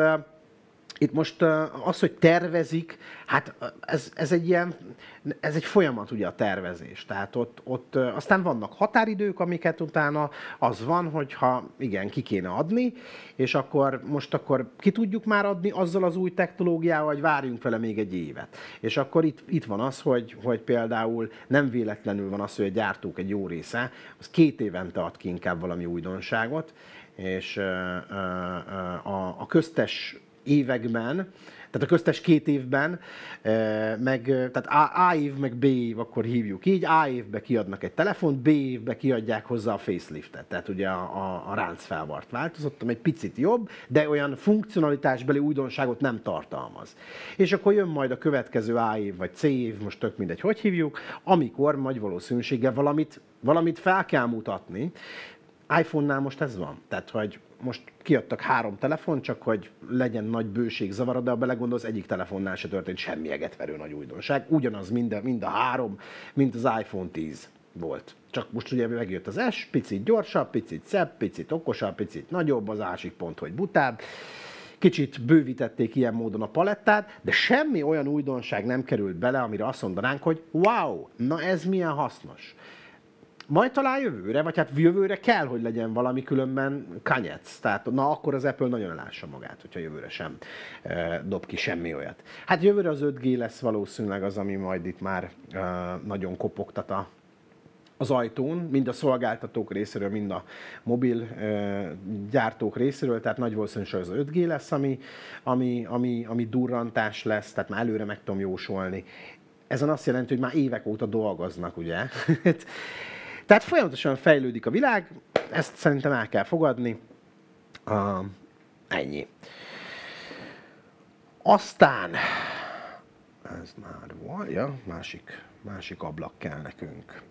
itt most az, hogy tervezik, hát ez, ez egy ilyen, ez egy folyamat ugye a tervezés. Tehát ott, ott aztán vannak határidők, amiket utána az van, hogyha igen, ki kéne adni, és akkor most akkor ki tudjuk már adni azzal az új technológiával, vagy várjunk vele még egy évet. És akkor itt, itt van az, hogy, hogy például nem véletlenül van az, hogy a gyártók egy jó része, az két évente ad ki inkább valami újdonságot, és a, a köztes években Tehát a köztes két évben, meg, tehát A, A év, meg B év, akkor hívjuk így, A évben kiadnak egy telefont, B évben kiadják hozzá a faceliftet, tehát ugye a, a, a ráncfelvart változott, ami egy picit jobb, de olyan funkcionalitásbeli újdonságot nem tartalmaz. És akkor jön majd a következő A év, vagy C év, most tök mindegy, hogy hívjuk, amikor nagy valószínűséggel valamit, valamit fel kell mutatni. iPhone-nál most ez van, tehát hogy most kiadtak három telefon, csak hogy legyen nagy bőségzavar, de ha belegondolsz, egyik telefonnál se történt semmi egetverő nagy újdonság. Ugyanaz mind a, mind a három, mint az iPhone tíz volt. Csak most ugye megjött az S, picit gyorsabb, picit szebb, picit okosabb, picit nagyobb, az másik pont, hogy butább. Kicsit bővítették ilyen módon a palettát, de semmi olyan újdonság nem került bele, amire azt mondanánk, hogy wow, na ez milyen hasznos. Majd talán jövőre, vagy hát jövőre kell, hogy legyen valami, különben kanyec. Tehát na akkor az Apple nagyon elássa magát, hogyha jövőre sem e, dob ki semmi olyat. Hát jövőre az öt G lesz valószínűleg az, ami majd itt már e, nagyon kopogtat a, az ajtón, mind a szolgáltatók részéről, mind a mobil e, gyártók részéről, tehát nagy valószínűség az öt G lesz, ami, ami, ami, ami durrantás lesz, tehát már előre meg tudom jósolni. Ezen azt jelenti, hogy már évek óta dolgoznak, ugye? Tehát folyamatosan fejlődik a világ, ezt szerintem el kell fogadni. Uh, ennyi. Aztán, ez már van, ja, másik, másik ablak kell nekünk.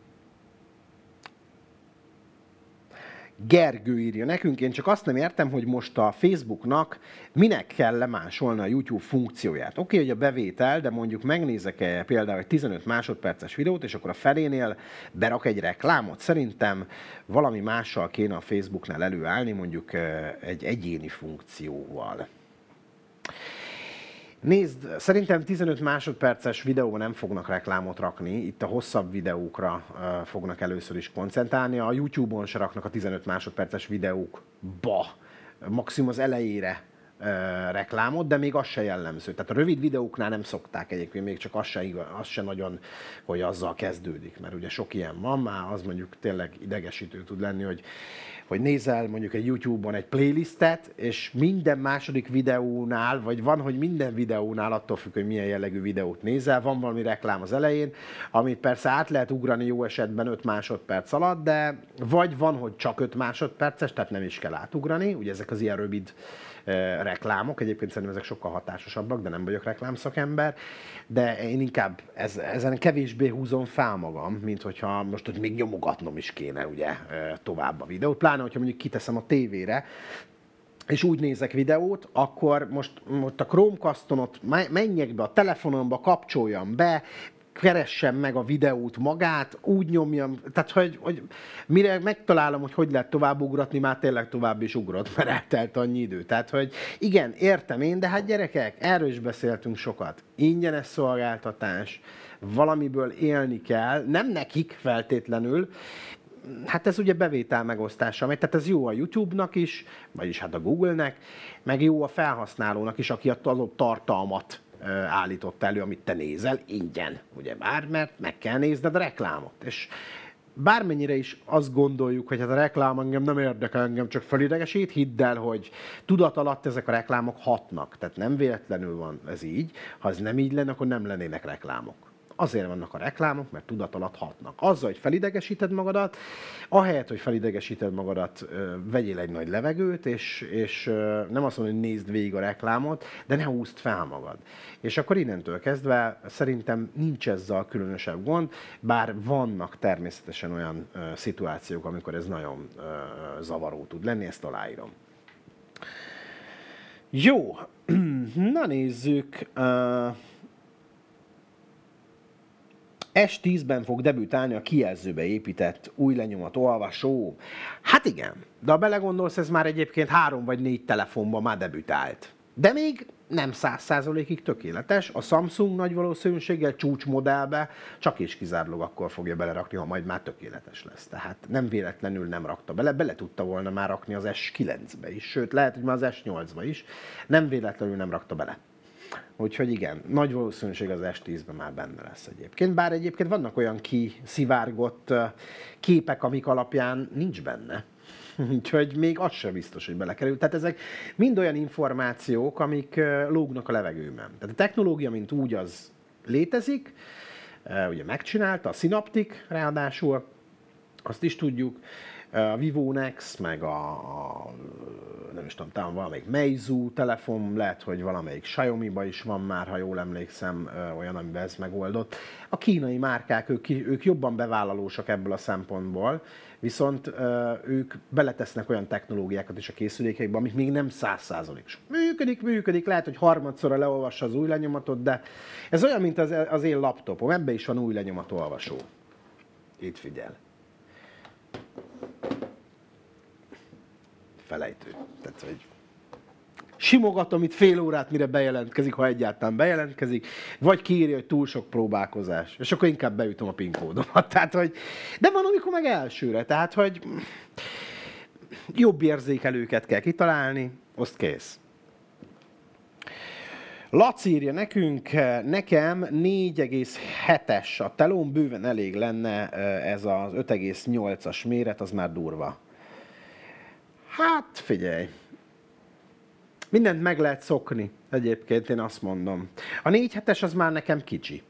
Gergő írja nekünk, én csak azt nem értem, hogy most a Facebooknak minek kell lemásolni a YouTube funkcióját. Oké, okay, hogy a bevétel, de mondjuk megnézek-e például egy tizenöt másodperces videót, és akkor a felénél berak egy reklámot. Szerintem valami mással kéne a Facebooknál előállni, mondjuk egy egyéni funkcióval. Nézd, szerintem tizenöt másodperces videóban nem fognak reklámot rakni, itt a hosszabb videókra uh, fognak először is koncentrálni. A YouTube-on se raknak a tizenöt másodperces videókba, maximum az elejére uh, reklámot, de még az se jellemző. Tehát a rövid videóknál nem szokták egyébként, még csak az se, az se nagyon, hogy azzal kezdődik, mert ugye sok ilyen van már, az mondjuk tényleg idegesítő tud lenni, hogy hogy nézel mondjuk egy YouTube-on egy playlistet, és minden második videónál, vagy van, hogy minden videónál, attól függ, hogy milyen jellegű videót nézel, van valami reklám az elején, amit persze át lehet ugrani jó esetben öt másodperc alatt, de vagy van, hogy csak öt másodperces, tehát nem is kell átugrani, ugye ezek az ilyen rövid eh, reklámok, egyébként szerintem ezek sokkal hatásosabbak, de nem vagyok reklámszakember, de én inkább ez, ezen kevésbé húzom fel magam, mint hogyha most hogy még nyomogatnom is kéne ugye eh, tovább a videót, pláne hogyha mondjuk kiteszem a tévére, és úgy nézek videót, akkor most, most a Chromecaston ott menjek be a telefonomba, kapcsoljam be, keressem meg a videót magát, úgy nyomjam, tehát hogy, hogy mire megtalálom, hogy hogy lehet tovább ugratni, már tényleg tovább is ugrott, mert eltelt annyi idő. Tehát, hogy igen, értem én, de hát gyerekek, erről is beszéltünk sokat. Ingyenes szolgáltatás, valamiből élni kell, nem nekik feltétlenül, hát ez ugye bevétel megosztása megy, tehát ez jó a YouTube-nak is, vagyis hát a Google-nek, meg jó a felhasználónak is, aki az adott tartalmat állított elő, amit te nézel, ingyen, ugye bár, mert meg kell nézned a reklámot. És bármennyire is azt gondoljuk, hogy hát a reklám engem nem érdekel, engem csak felidegesít, hidd el, hogy tudat alatt ezek a reklámok hatnak. Tehát nem véletlenül van ez így. Ha ez nem így lenne, akkor nem lennének reklámok. Azért vannak a reklámok, mert tudat alatt hatnak. Azzal, hogy felidegesíted magadat, ahelyett, hogy felidegesíted magadat, vegyél egy nagy levegőt, és, és nem azt mondom, hogy nézd végig a reklámot, de ne húzd fel magad. És akkor innentől kezdve szerintem nincs ezzel különösebb gond, bár vannak természetesen olyan szituációk, amikor ez nagyon zavaró tud lenni, ezt aláírom. Jó, na nézzük. S tízben fog debütálni a kijelzőbe épített új lenyomat olvasó. Hát igen, de ha belegondolsz, ez már egyébként három vagy négy telefonban már debütált. De még nem száz százalékig tökéletes. A Samsung nagy valószínűséggel csúcsmodellbe csak és kizárólag akkor fogja belerakni, ha majd már tökéletes lesz. Tehát nem véletlenül nem rakta bele, bele tudta volna már rakni az S kilencbe is, sőt lehet, hogy már az S nyolcba is. Nem véletlenül nem rakta bele. Úgyhogy igen, nagy valószínűség az S tízben már benne lesz egyébként. Bár egyébként vannak olyan kiszivárgott képek, amik alapján nincs benne. Úgyhogy még az sem biztos, hogy belekerül. Tehát ezek mind olyan információk, amik ö, lógnak a levegőben. Tehát a technológia, mint úgy, az létezik, ö, ugye megcsinálta, a Synaptic ráadásul, azt is tudjuk, a Vivo Nex, meg a, a nem is tudom, talán valamelyik Meizu telefon, lehet, hogy valamelyik Xiaomi-ba is van már, ha jól emlékszem, olyan, amiben ez megoldott. A kínai márkák, ők, ők jobban bevállalósak ebből a szempontból, viszont ők beletesznek olyan technológiákat is a készülékeikbe, amik még nem száz százalékos. Működik, működik, lehet, hogy harmadszorra leolvassa az új lenyomatot, de ez olyan, mint az, az én laptopom, ebben is van új lenyomatolvasó. Itt figyel. Felejtő. Tehát, hogy simogatom itt fél órát, mire bejelentkezik, ha egyáltalán bejelentkezik, vagy kiírja, hogy túl sok próbálkozás, és akkor inkább beütöm a PIN kódomat. Tehát, hogy, de van, amikor meg elsőre, tehát, hogy jobb érzékelőket kell kitalálni, azt kész. Laci írja nekünk, nekem négy egész hetes a telón, bőven elég lenne ez az öt egész nyolcas méret, az már durva. Hát figyelj, mindent meg lehet szokni, egyébként én azt mondom. A négy hetes az már nekem kicsi.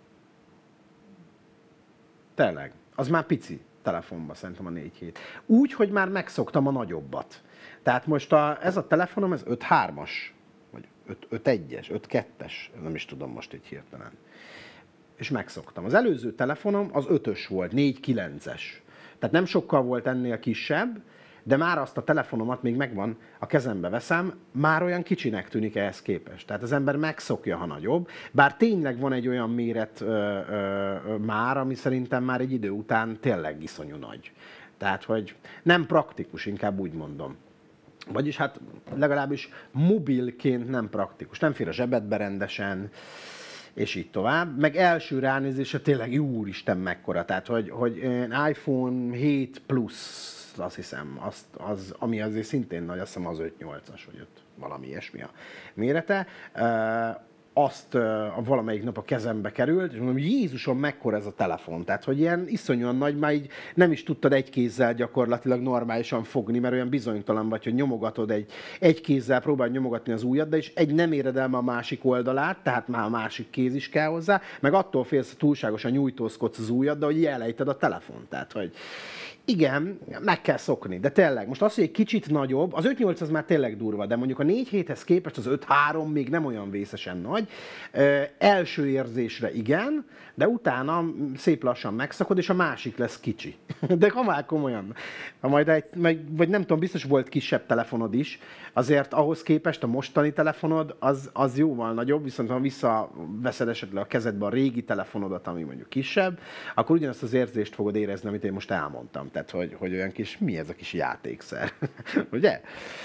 Tényleg, az már pici telefonban szerintem a négy hét. Úgy, hogy már megszoktam a nagyobbat. Tehát most a, ez a telefonom, ez öt hármas, vagy öt egyes, öt kettes, nem is tudom most így hirtelen. És megszoktam. Az előző telefonom az ötös volt, négy kilences. Tehát nem sokkal volt ennél kisebb, de már azt a telefonomat még megvan, a kezembe veszem, már olyan kicsinek tűnik ehhez képest. Tehát az ember megszokja, ha nagyobb, bár tényleg van egy olyan méret ö, ö, ö, már, ami szerintem már egy idő után tényleg iszonyú nagy. Tehát, hogy nem praktikus, inkább úgy mondom. Vagyis hát legalábbis mobilként nem praktikus. Nem fér a zsebedbe rendesen, és így tovább. Meg első ránézésre tényleg, úristen, mekkora. Tehát, hogy, hogy iPhone hét plusz, azt hiszem, azt, az, ami azért szintén nagy, azt hiszem az öt nyolcas, vagy öt, valami ilyesmi a mérete. Azt valamelyik nap a kezembe került, és mondom, Jézusom, mekkora ez a telefon. Tehát, hogy ilyen iszonyúan nagy, már így nem is tudtad egy kézzel gyakorlatilag normálisan fogni, mert olyan bizonytalan vagy, hogy nyomogatod egy, egy kézzel, próbál nyomogatni az ujjad, de és egy nem éred el a másik oldalát, tehát már a másik kéz is kell hozzá, meg attól félsz, hogy túlságosan nyújtózkodsz az ujjaddal, hogy elejted a telefon. Tehát, hogy igen, meg kell szokni, de tényleg, most az, hogy egy kicsit nagyobb, az öt nyolc az már tényleg durva, de mondjuk a négy héthez képest az öt három még nem olyan vészesen nagy. Ö, első érzésre igen, de utána szép lassan megszakod, és a másik lesz kicsi. De ha már komolyan. Ha majd egy, vagy nem tudom, biztos volt kisebb telefonod is, azért ahhoz képest a mostani telefonod az, az jóval nagyobb, viszont ha visszaveszed esetleg a kezedbe a régi telefonodat, ami mondjuk kisebb, akkor ugyanazt az érzést fogod érezni, amit én most elmondtam. Tehát, hogy, hogy olyan kis, mi ez a kis játékszer? Ugye?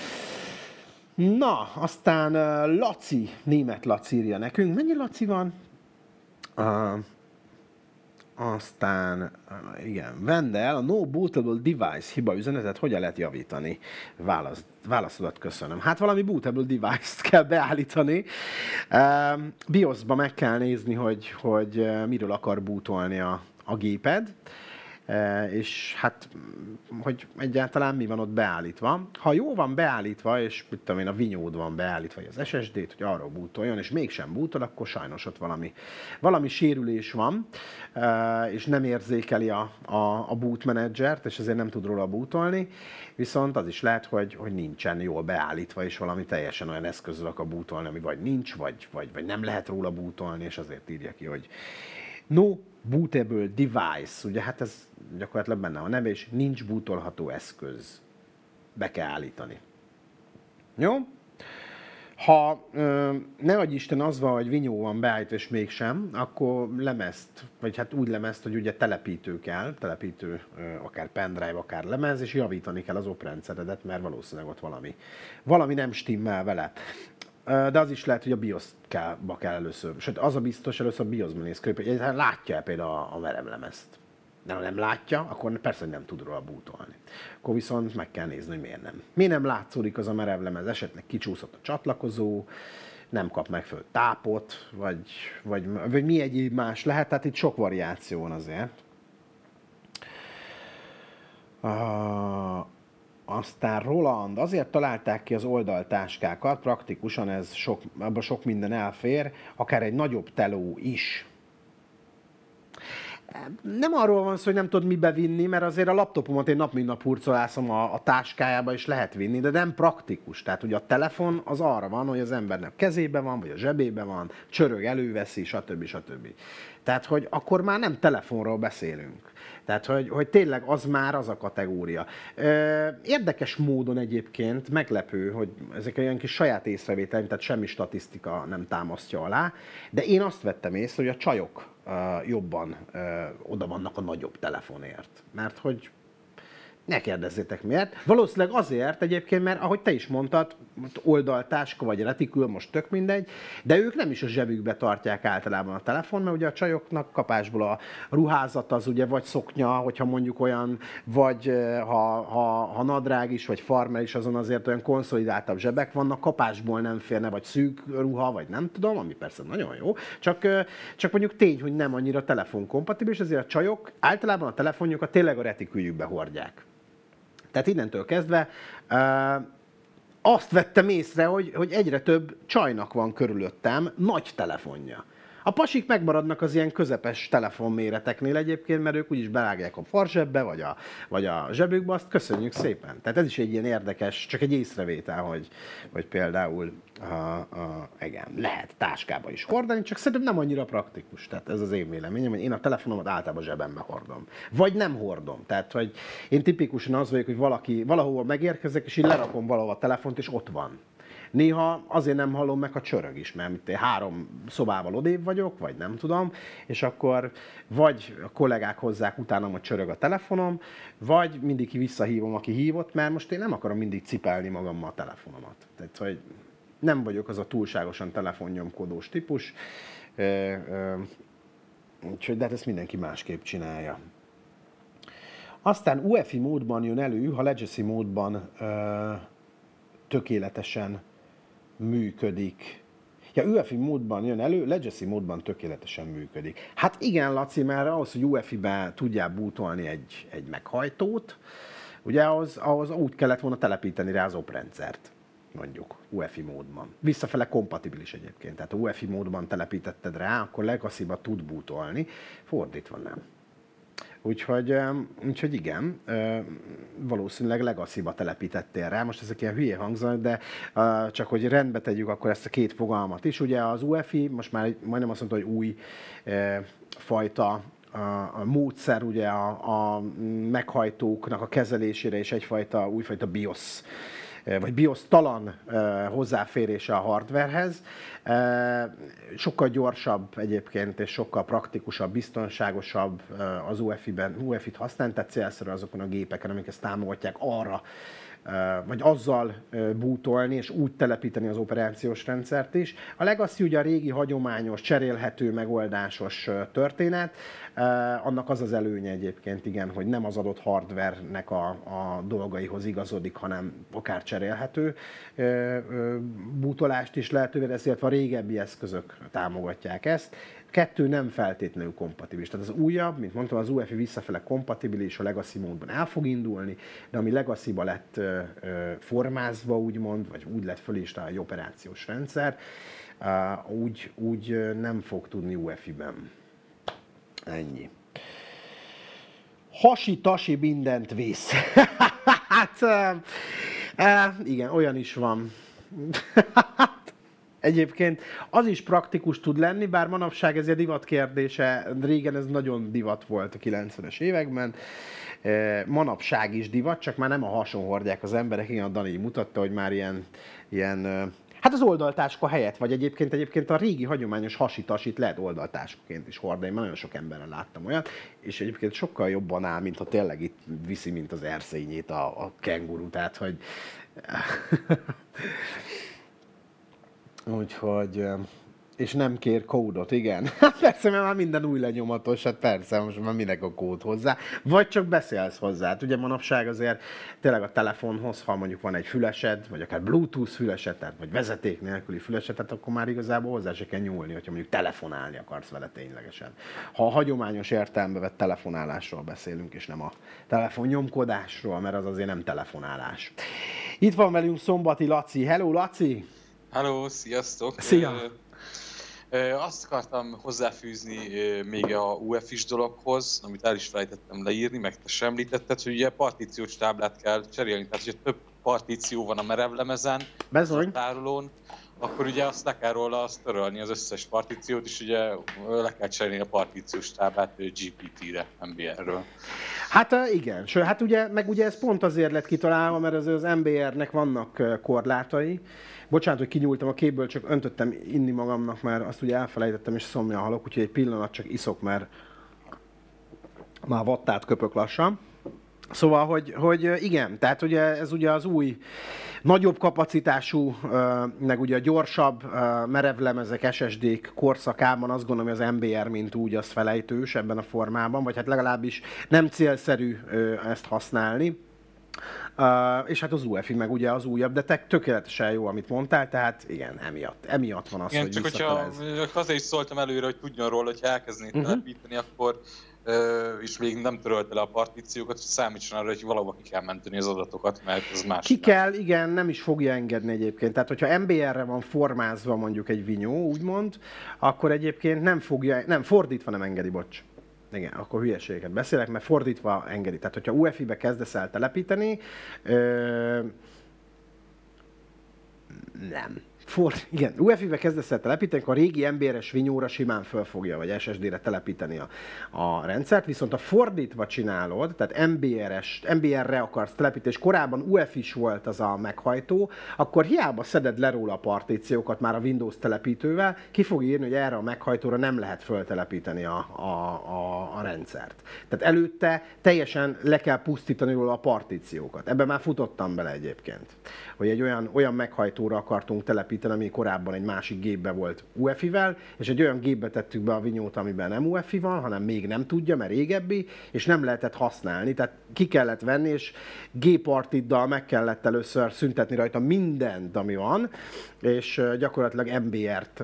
Na, aztán uh, Laci, német Laci írja nekünk. Mennyi Laci van? Uh, aztán, uh, igen, Vendel, a no bootable device hiba üzenetet hogyan lehet javítani? Válasz, válaszodat köszönöm. Hát valami bootable device-t kell beállítani. Uh, BIOS-ba meg kell nézni, hogy, hogy uh, miről akar bootolni a, a géped. E, és hát, hogy egyáltalán mi van ott beállítva. Ha jó van beállítva, és mit tudom én, a vinyód van beállítva, vagy az es es dét, hogy arról bootoljon, és mégsem bootol, akkor sajnos ott valami, valami sérülés van, e, és nem érzékeli a, a, a boot menedzsert, és ezért nem tud róla bootolni. Viszont az is lehet, hogy, hogy nincsen jól beállítva, és valami teljesen olyan eszközzel akar bootolni, ami vagy nincs, vagy, vagy, vagy nem lehet róla bootolni, és azért írja ki, hogy no bootable device, ugye hát ez gyakorlatilag benne a neve, és nincs bootolható eszköz. Be kell állítani. Jó? Ha ne adj Isten az van, hogy vinyó van beállítva, és mégsem, akkor lemezt, vagy hát úgy lemezt, hogy ugye telepítő kell, telepítő akár pendrive, akár lemez, és javítani kell az oprendszeredet, mert valószínűleg ott valami, valami nem stimmel vele. De az is lehet, hogy a BIOS-ba kell először. Sőt, az a biztos, először a BIOS-ban néz ki, hogy látja-e például a, a merevlemezt. De ha nem látja, akkor persze, hogy nem tud róla bootolni. Akkor viszont meg kell nézni, hogy miért nem. Miért nem látszódik az a merevlemez, esetleg kicsúszott a csatlakozó, nem kap megfelelő tápot, vagy, vagy, vagy mi egyéb más lehet, tehát itt sok variáció van azért. Uh, Aztán Roland, azért találták ki az oldaltáskákat, praktikusan ez sok, abban sok minden elfér, akár egy nagyobb teló is. Nem arról van szó, hogy nem tudod mibe vinni, mert azért a laptopomat én nap mint nap hurcolászom a, a táskájába, és lehet vinni, de nem praktikus. Tehát ugye a telefon az arra van, hogy az embernek kezébe van, vagy a zsebébe van, csörög, előveszi, stb. stb. Tehát, hogy akkor már nem telefonról beszélünk. Tehát, hogy, hogy tényleg az már az a kategória. Érdekes módon egyébként meglepő, hogy ezek olyan kis saját észrevételeim, tehát semmi statisztika nem támasztja alá, de én azt vettem észre, hogy a csajok jobban oda vannak a nagyobb telefonért. Mert hogy ne kérdezzétek miért. Valószínűleg azért egyébként, mert ahogy te is mondtad, oldaltáska vagy retikül, most tök mindegy, de ők nem is a zsebükbe tartják általában a telefon, mert ugye a csajoknak kapásból a ruházat az ugye vagy szoknya, hogyha mondjuk olyan, vagy ha, ha, ha nadrág is, vagy farmer is, azon azért olyan konszolidáltabb zsebek vannak, kapásból nem férne, vagy szűk ruha, vagy nem tudom, ami persze nagyon jó, csak, csak mondjuk tény, hogy nem annyira telefonkompatibilis, ezért a csajok általában a telefonjukat tényleg a retiküljükbe hordják. Tehát innentől kezdve uh, azt vettem észre, hogy, hogy egyre több csajnak van körülöttem nagy telefonja. A pasik megmaradnak az ilyen közepes telefonméreteknél egyébként, mert ők úgyis bevágják a farzsebbe, vagy a, vagy a zsebükbe, azt köszönjük szépen. Tehát ez is egy ilyen érdekes, csak egy észrevétel, hogy, hogy például a, a, igen, lehet táskába is hordani, csak szerintem nem annyira praktikus. Tehát ez az én véleményem, hogy én a telefonomat általában zsebembe hordom. Vagy nem hordom. Tehát, hogy én tipikusan az vagyok, hogy valaki, valahova megérkezek, és így lerakom valahol a telefont, és ott van. Néha azért nem hallom meg, a csörög is, mert én három szobával odébb vagyok, vagy nem tudom, és akkor vagy a kollégák hozzák utánam, hogy csörög a telefonom, vagy mindig visszahívom, aki hívott, mert most én nem akarom mindig cipelni magammal a telefonomat. Tehát, hogy nem vagyok az a túlságosan telefonnyomkodós típus, úgyhogy de hát ezt mindenki másképp csinálja. Aztán u e f i módban jön elő, ha Legacy módban ö, tökéletesen működik. Ja, u e f i módban jön elő, Legacy módban tökéletesen működik. Hát igen, Laci, mert ahhoz, hogy u e f i-be tudjál bootolni egy, egy meghajtót, ugye ahhoz, ahhoz úgy kellett volna telepíteni rá az oprendszert, mondjuk u e f i módban. Visszafele kompatibilis egyébként, tehát ha u e f i módban telepítetted rá, akkor Legacy-ba tud bootolni, fordítva nem. Úgyhogy, úgyhogy igen, valószínűleg Legacy-ba telepítettél rá. Most ezek ilyen hülye hangzanak, de csak hogy rendbe tegyük akkor ezt a két fogalmat is. Ugye az u e f i, most már majdnem azt mondta, hogy új fajta a módszer ugye a, a meghajtóknak a kezelésére és egyfajta újfajta BIOS vagy BIOS-talan hozzáférése a hardwarehez. Sokkal gyorsabb egyébként, és sokkal praktikusabb, biztonságosabb az u e f i-ben, u e f i-t használni, tehát célszerű azokon a gépeken, amik ezt támogatják arra, vagy azzal bootolni, és úgy telepíteni az operációs rendszert is. A Legacy ugye a régi, hagyományos, cserélhető, megoldásos történet. Annak az az előnye egyébként, igen, hogy nem az adott hardware-nek a, a dolgaihoz igazodik, hanem akár cserélhető bootolást is lehetővé teszi, illetve a régebbi eszközök támogatják ezt. Kettő nem feltétlenül kompatibilis. Tehát az újabb, mint mondtam, az u e f i visszafele kompatibilis, a Legacy módban el fog indulni, de ami Legacy-ba lett ö, ö, formázva, úgymond, vagy úgy lett föl is egy operációs rendszer, uh, úgy, úgy nem fog tudni u e f i-ben. Ennyi. Hasi-tasi mindent visz. Hát, uh, uh, igen, olyan is van. Egyébként az is praktikus tud lenni, bár manapság ez egy divat kérdése, régen ez nagyon divat volt a kilencvenes években. Manapság is divat, csak már nem a hason hordják az emberek, igen, a Dani mutatta, hogy már ilyen, ilyen hát az oldaltáska helyett, vagy egyébként, egyébként a régi hagyományos hasi-tasit lehet oldaltáskaként is hordani, mert nagyon sok emberen láttam olyat, és egyébként sokkal jobban áll, mint ha tényleg itt viszi, mint az erszényét a, a kenguru, tehát hogy... Úgyhogy És nem kér kódot, igen. Persze, mert már minden új lenyomatos, hát persze, most már minek a kód hozzá. Vagy csak beszélsz hozzá. Hát ugye manapság azért tényleg a telefonhoz, ha mondjuk van egy fülesed, vagy akár Bluetooth fülesed, tehát, vagy vezeték nélküli fülesed, tehát akkor már igazából hozzá se kell nyúlni, hogyha mondjuk telefonálni akarsz vele ténylegesen. Ha a hagyományos értelembe vett telefonálásról beszélünk, és nem a telefonnyomkodásról, mert az azért nem telefonálás. Itt van velünk Szombati Laci. Hello, Laci! Hello, sziasztok! Szia! Azt akartam hozzáfűzni még a u e fis dologhoz, amit el is felejtettem leírni, meg te sem említetted, hogy ugye partíciós táblát kell cserélni, tehát hogyha több partíció van a merevlemezen, a tárolón, akkor ugye azt le kell róla azt törölni, az összes partíciót, és ugye le kell cserélni a partíciós táblát gé pé té-re, em bé er-ről. Hát igen, sőt, hát ugye, meg ugye ez pont azért lett kitalálva, mert az, az em bé er-nek vannak korlátai. Bocsánat, hogy kinyúltam a képből, csak öntöttem inni magamnak, mert azt ugye elfelejtettem, és szomja halok, úgyhogy egy pillanat csak iszok, mert már vattát köpök lassan. Szóval, hogy, hogy igen, tehát ugye ez ugye az új, nagyobb kapacitású, meg ugye a gyorsabb merevlemezek, es es dé-k korszakában azt gondolom, hogy az em bé er mint úgy az felejtős ebben a formában, vagy hát legalábbis nem célszerű ezt használni. Uh, és hát az u e fé meg ugye az újabb, de te tökéletesen jó, amit mondtál, tehát igen, emiatt, emiatt van az, igen, hogy csak visszafelez. Hogyha azért is szóltam előre, hogy tudjon róla, hogyha elkezdenéd uh-huh. telepíteni, akkor uh, és még nem törölte le a partíciókat, számítson arra, hogy valahova ki kell menteni az adatokat, mert ez más. Ki kell, igen, nem is fogja engedni egyébként. Tehát, hogyha em bé er-re van formázva mondjuk egy vinyó, úgymond, akkor egyébként nem fogja, nem, fordítva nem engedi, bocs. Igen, akkor hülyeségeket beszélek, mert fordítva engedi. Tehát, hogyha u e fé-be kezdesz el telepíteni, ö... nem. For, igen, u e fé-be kezdesz el telepíteni, akkor a régi em bé er-es vinyóra simán fölfogja, vagy es es dé-re telepíteni a, a rendszert, viszont ha fordítva csinálod, tehát em bé er-es, em bé er-re akarsz telepíteni, és korábban u e fé-s volt az a meghajtó, akkor hiába szeded le róla a partíciókat már a Windows telepítővel, ki fog írni, hogy erre a meghajtóra nem lehet föltelepíteni a, a, a, a rendszert. Tehát előtte teljesen le kell pusztítani róla a partíciókat. Ebben már futottam bele egyébként, hogy egy olyan, olyan meghajtóra akartunk telepíteni, ami korábban egy másik gépbe volt u e fé-vel, és egy olyan gépbe tettük be a vinyót, amiben nem u e fé van, hanem még nem tudja, mert régebbi, és nem lehetett használni. Tehát ki kellett venni, és G-partiddal meg kellett először szüntetni rajta mindent, ami van, és gyakorlatilag em bé er-t,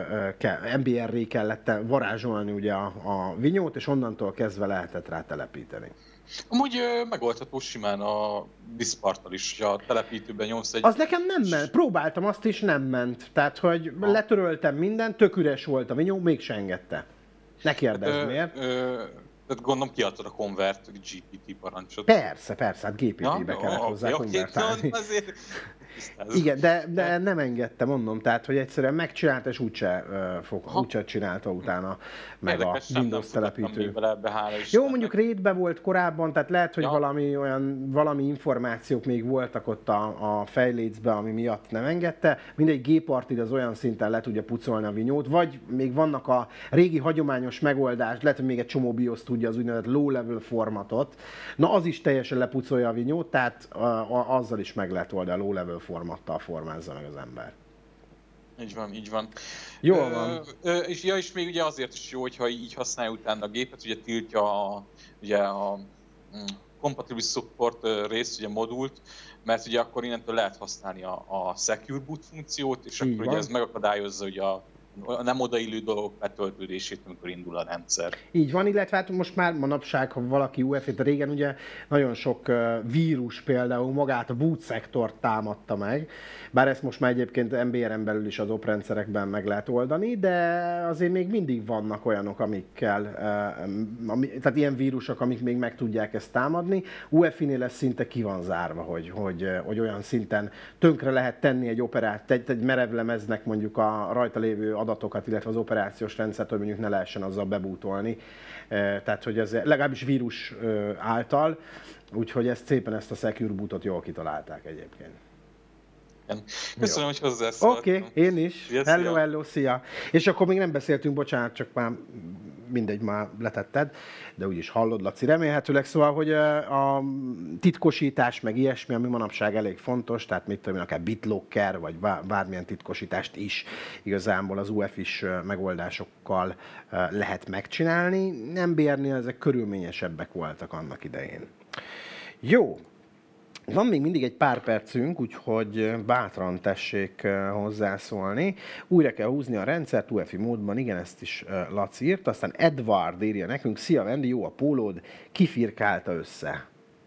em bé er-ré kellett varázsolni ugye a, a vinyót, és onnantól kezdve lehetett rá telepíteni. Amúgy ö, megoldható simán a diszparttal is, ha a telepítőben nyomsz egy... Az nekem nem ment. Próbáltam, azt is nem ment. Tehát, hogy ha. letöröltem mindent, tök üres volt a vinyó, mégsem engedte. Ne kérdezz ö, miért. Ö, tehát gondolom kiadtad a convert gé pé té parancsot. Persze, persze, hát gé pé té-be ja, kellett ó, hozzá okay, konvertálni. Azért... Igen, de, de nem engedte, mondom, tehát, hogy egyszerűen megcsinálta, és úgyse, uh, úgyse csinálta utána meg Érdekes, a Windows telepítő. Jó, mondjuk RAID-be volt korábban, tehát lehet, hogy ja. valami olyan, valami információk még voltak ott a, a fejlécbe, ami miatt nem engedte. Mindegy G-partid az olyan szinten le tudja pucolni a vinyót, vagy még vannak a régi hagyományos megoldás, lehet, hogy még egy csomó BIOS tudja az úgynevezett low-level formatot. Na, az is teljesen lepucolja a vinyót, tehát a, a, azzal is meg lehet oldani, a low-level formattal formázza meg az ember. Így van, így van. Jól van. Ö, ö, és, ja, és még ugye azért is jó, hogyha így használja utána a gépet, ugye tiltja a, ugye a compatible support részt, ugye modult, mert ugye akkor innentől lehet használni a, a secure boot funkciót, és így akkor van. Ugye ez megakadályozza ugye a a nem odaillő dolgok betöltődését, amikor indul a rendszer. Így van, illetve hát most már manapság, ha valaki u e fé-t, régen ugye nagyon sok vírus például magát a boot szektort támadta meg, bár ezt most már egyébként em bé er-en belül is az oprendszerekben meg lehet oldani, de azért még mindig vannak olyanok, amikkel, tehát ilyen vírusok, amik még meg tudják ezt támadni. u e fé-nél ez szinte ki van zárva, hogy, hogy, hogy olyan szinten tönkre lehet tenni egy operát, egy, egy merevlemeznek mondjuk a rajta lévő adatokat, illetve az operációs rendszert, hogy mondjuk ne lehessen azzal bebútolni. Tehát, hogy ez legalábbis vírus által, úgyhogy ezt szépen ezt a secure bootot jól kitalálták egyébként. Köszönöm, jó. hogy hozzászóltam. Oké, okay, én is. Szia, hello, szia. hello, szia. És akkor még nem beszéltünk, bocsánat, csak már mindegy, már letetted, de úgyis hallod, Laci, remélhetőleg. Szóval, hogy a titkosítás, meg ilyesmi, ami manapság elég fontos, tehát mit tudom én, akár BitLocker, vagy bármilyen titkosítást is igazából az u e fis megoldásokkal lehet megcsinálni. em bé er-nél ezek körülményesebbek voltak annak idején. Jó. Van még mindig egy pár percünk, úgyhogy bátran tessék hozzászólni. Újra kell húzni a rendszert u e fi módban, igen, ezt is Laci írt. Aztán Edward írja nekünk, szia Vendi, jó a pólód, ki firkálta össze?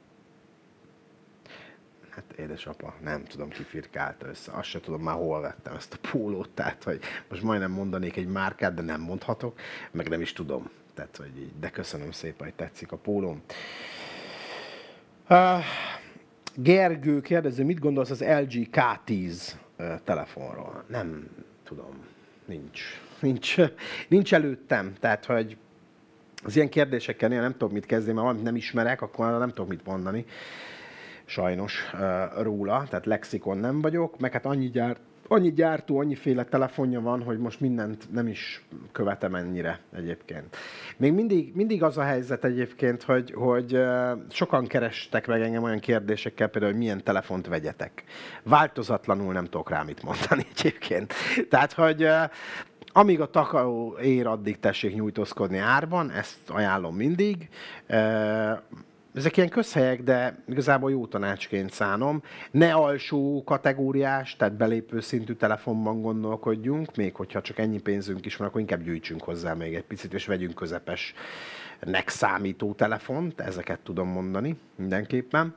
Hát édesapa, nem tudom, ki firkálta össze. Azt se tudom már, hol vettem ezt a pólót, tehát hogy most majdnem mondanék egy márkát, de nem mondhatok, meg nem is tudom. Tehát, hogy így, de köszönöm szépen, hogy tetszik a pólóm. Uh, Gergő kérdező, mit gondolsz az el gé ká tíz telefonról? Nem tudom, nincs, nincs, nincs előttem, tehát hogy az ilyen kérdésekkel én nem tudok mit kezdeni, mert valamit nem ismerek, akkor nem tudok mit mondani, sajnos róla, tehát lexikon nem vagyok, meg hát annyi gyárt, annyi gyártó, annyiféle telefonja van, hogy most mindent nem is követem ennyire egyébként. Még mindig, mindig az a helyzet egyébként, hogy, hogy sokan kerestek meg engem olyan kérdésekkel, például, hogy milyen telefont vegyetek. Változatlanul nem tudok rá mit mondani egyébként. Tehát, hogy amíg a takaró ér, addig tessék nyújtózkodni árban, ezt ajánlom mindig. Ezek ilyen közhelyek, de igazából jó tanácsként szánom. Ne alsó kategóriás, tehát belépő szintű telefonban gondolkodjunk, még hogyha csak ennyi pénzünk is van, akkor inkább gyűjtsünk hozzá még egy picit, és vegyünk közepesnek számító telefont, ezeket tudom mondani mindenképpen.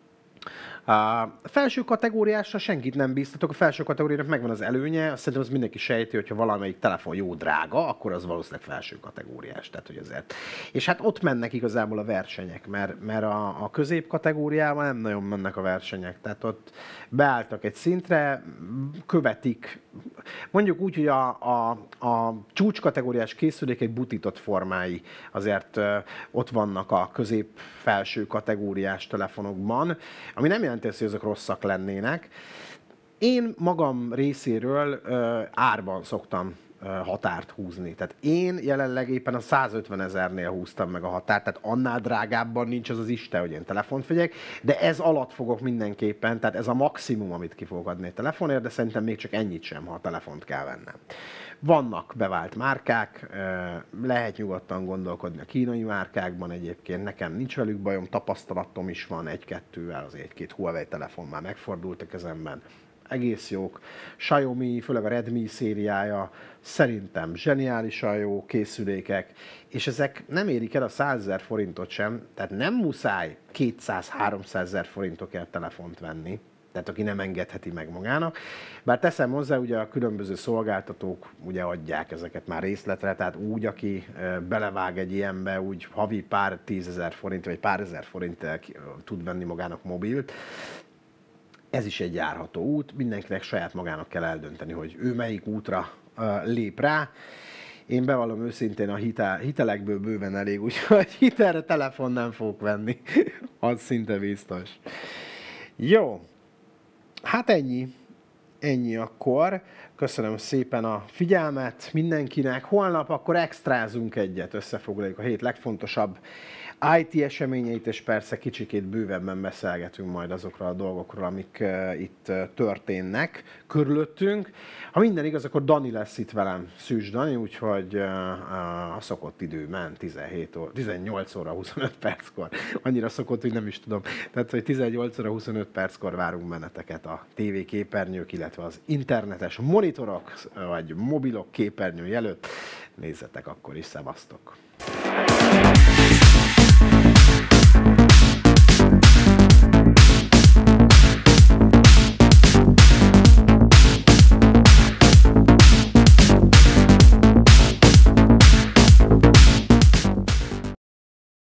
A felső kategóriásra senkit nem bíztatok, a felső kategóriának megvan az előnye, azt szerintem az mindenki sejti, hogyha valamelyik telefon jó drága, akkor az valószínűleg felső kategóriás. Tehát, hogy azért. És hát ott mennek igazából a versenyek, mert, mert a, a középkategóriában nem nagyon mennek a versenyek. Tehát ott beálltak egy szintre, követik, mondjuk úgy, hogy a, a, a csúcskategóriás készülékek butított formái azért ott vannak a közép-felső kategóriás telefonokban, ami nem jelenti azt, hogy azok rosszak lennének. Én magam részéről uh, árban szoktam uh, határt húzni. Tehát én jelenleg éppen a százötvenezernél húztam meg a határt, tehát annál drágábban nincs az az Isten, hogy én telefont vegyek, de ez alatt fogok mindenképpen, tehát ez a maximum, amit ki fogok adni a telefonért, de szerintem még csak ennyit sem, ha a telefont kell vennem. Vannak bevált márkák, lehet nyugodtan gondolkodni a kínai márkákban egyébként, nekem nincs velük bajom, tapasztalatom is van egy-kettővel, az egy-két Huawei telefon már megfordult a kezemben. Egész jók. Xiaomi, főleg a Redmi szériája, szerintem zseniálisan jó készülékek, és ezek nem érik el a százezer forintot sem, tehát nem muszáj kétszáz-háromszázezer forintokért telefont venni, tehát aki nem engedheti meg magának. Bár teszem hozzá, ugye a különböző szolgáltatók ugye adják ezeket már részletre, tehát úgy, aki belevág egy ilyenbe, úgy havi pár tízezer forint, vagy pár ezer forint tud venni magának mobilt. Ez is egy járható út, mindenkinek saját magának kell eldönteni, hogy ő melyik útra lép rá. Én bevallom őszintén, a hitel, hitelekből bőven elég, úgyhogy hitelre telefon nem fogok venni, az szinte biztos. Jó. Hát ennyi, ennyi akkor. Köszönöm szépen a figyelmet mindenkinek. Holnap akkor extrázunk egyet, összefoglaljuk a hét legfontosabb i té eseményeit, és persze kicsikét bővebben beszélgetünk majd azokról a dolgokról, amik uh, itt uh, történnek körülöttünk. Ha minden igaz, akkor Dani lesz itt velem, Szűcs Dani, úgyhogy uh, uh, a szokott idő ment tizenhét óra, tizennyolc óra huszonöt perckor. Annyira szokott, hogy nem is tudom. Tehát, hogy tizennyolc óra huszonöt perckor várunk benneteket a tévéképernyők, illetve az internetes monitorok, vagy mobilok képernyői előtt. Nézzetek akkor is, szevasztok!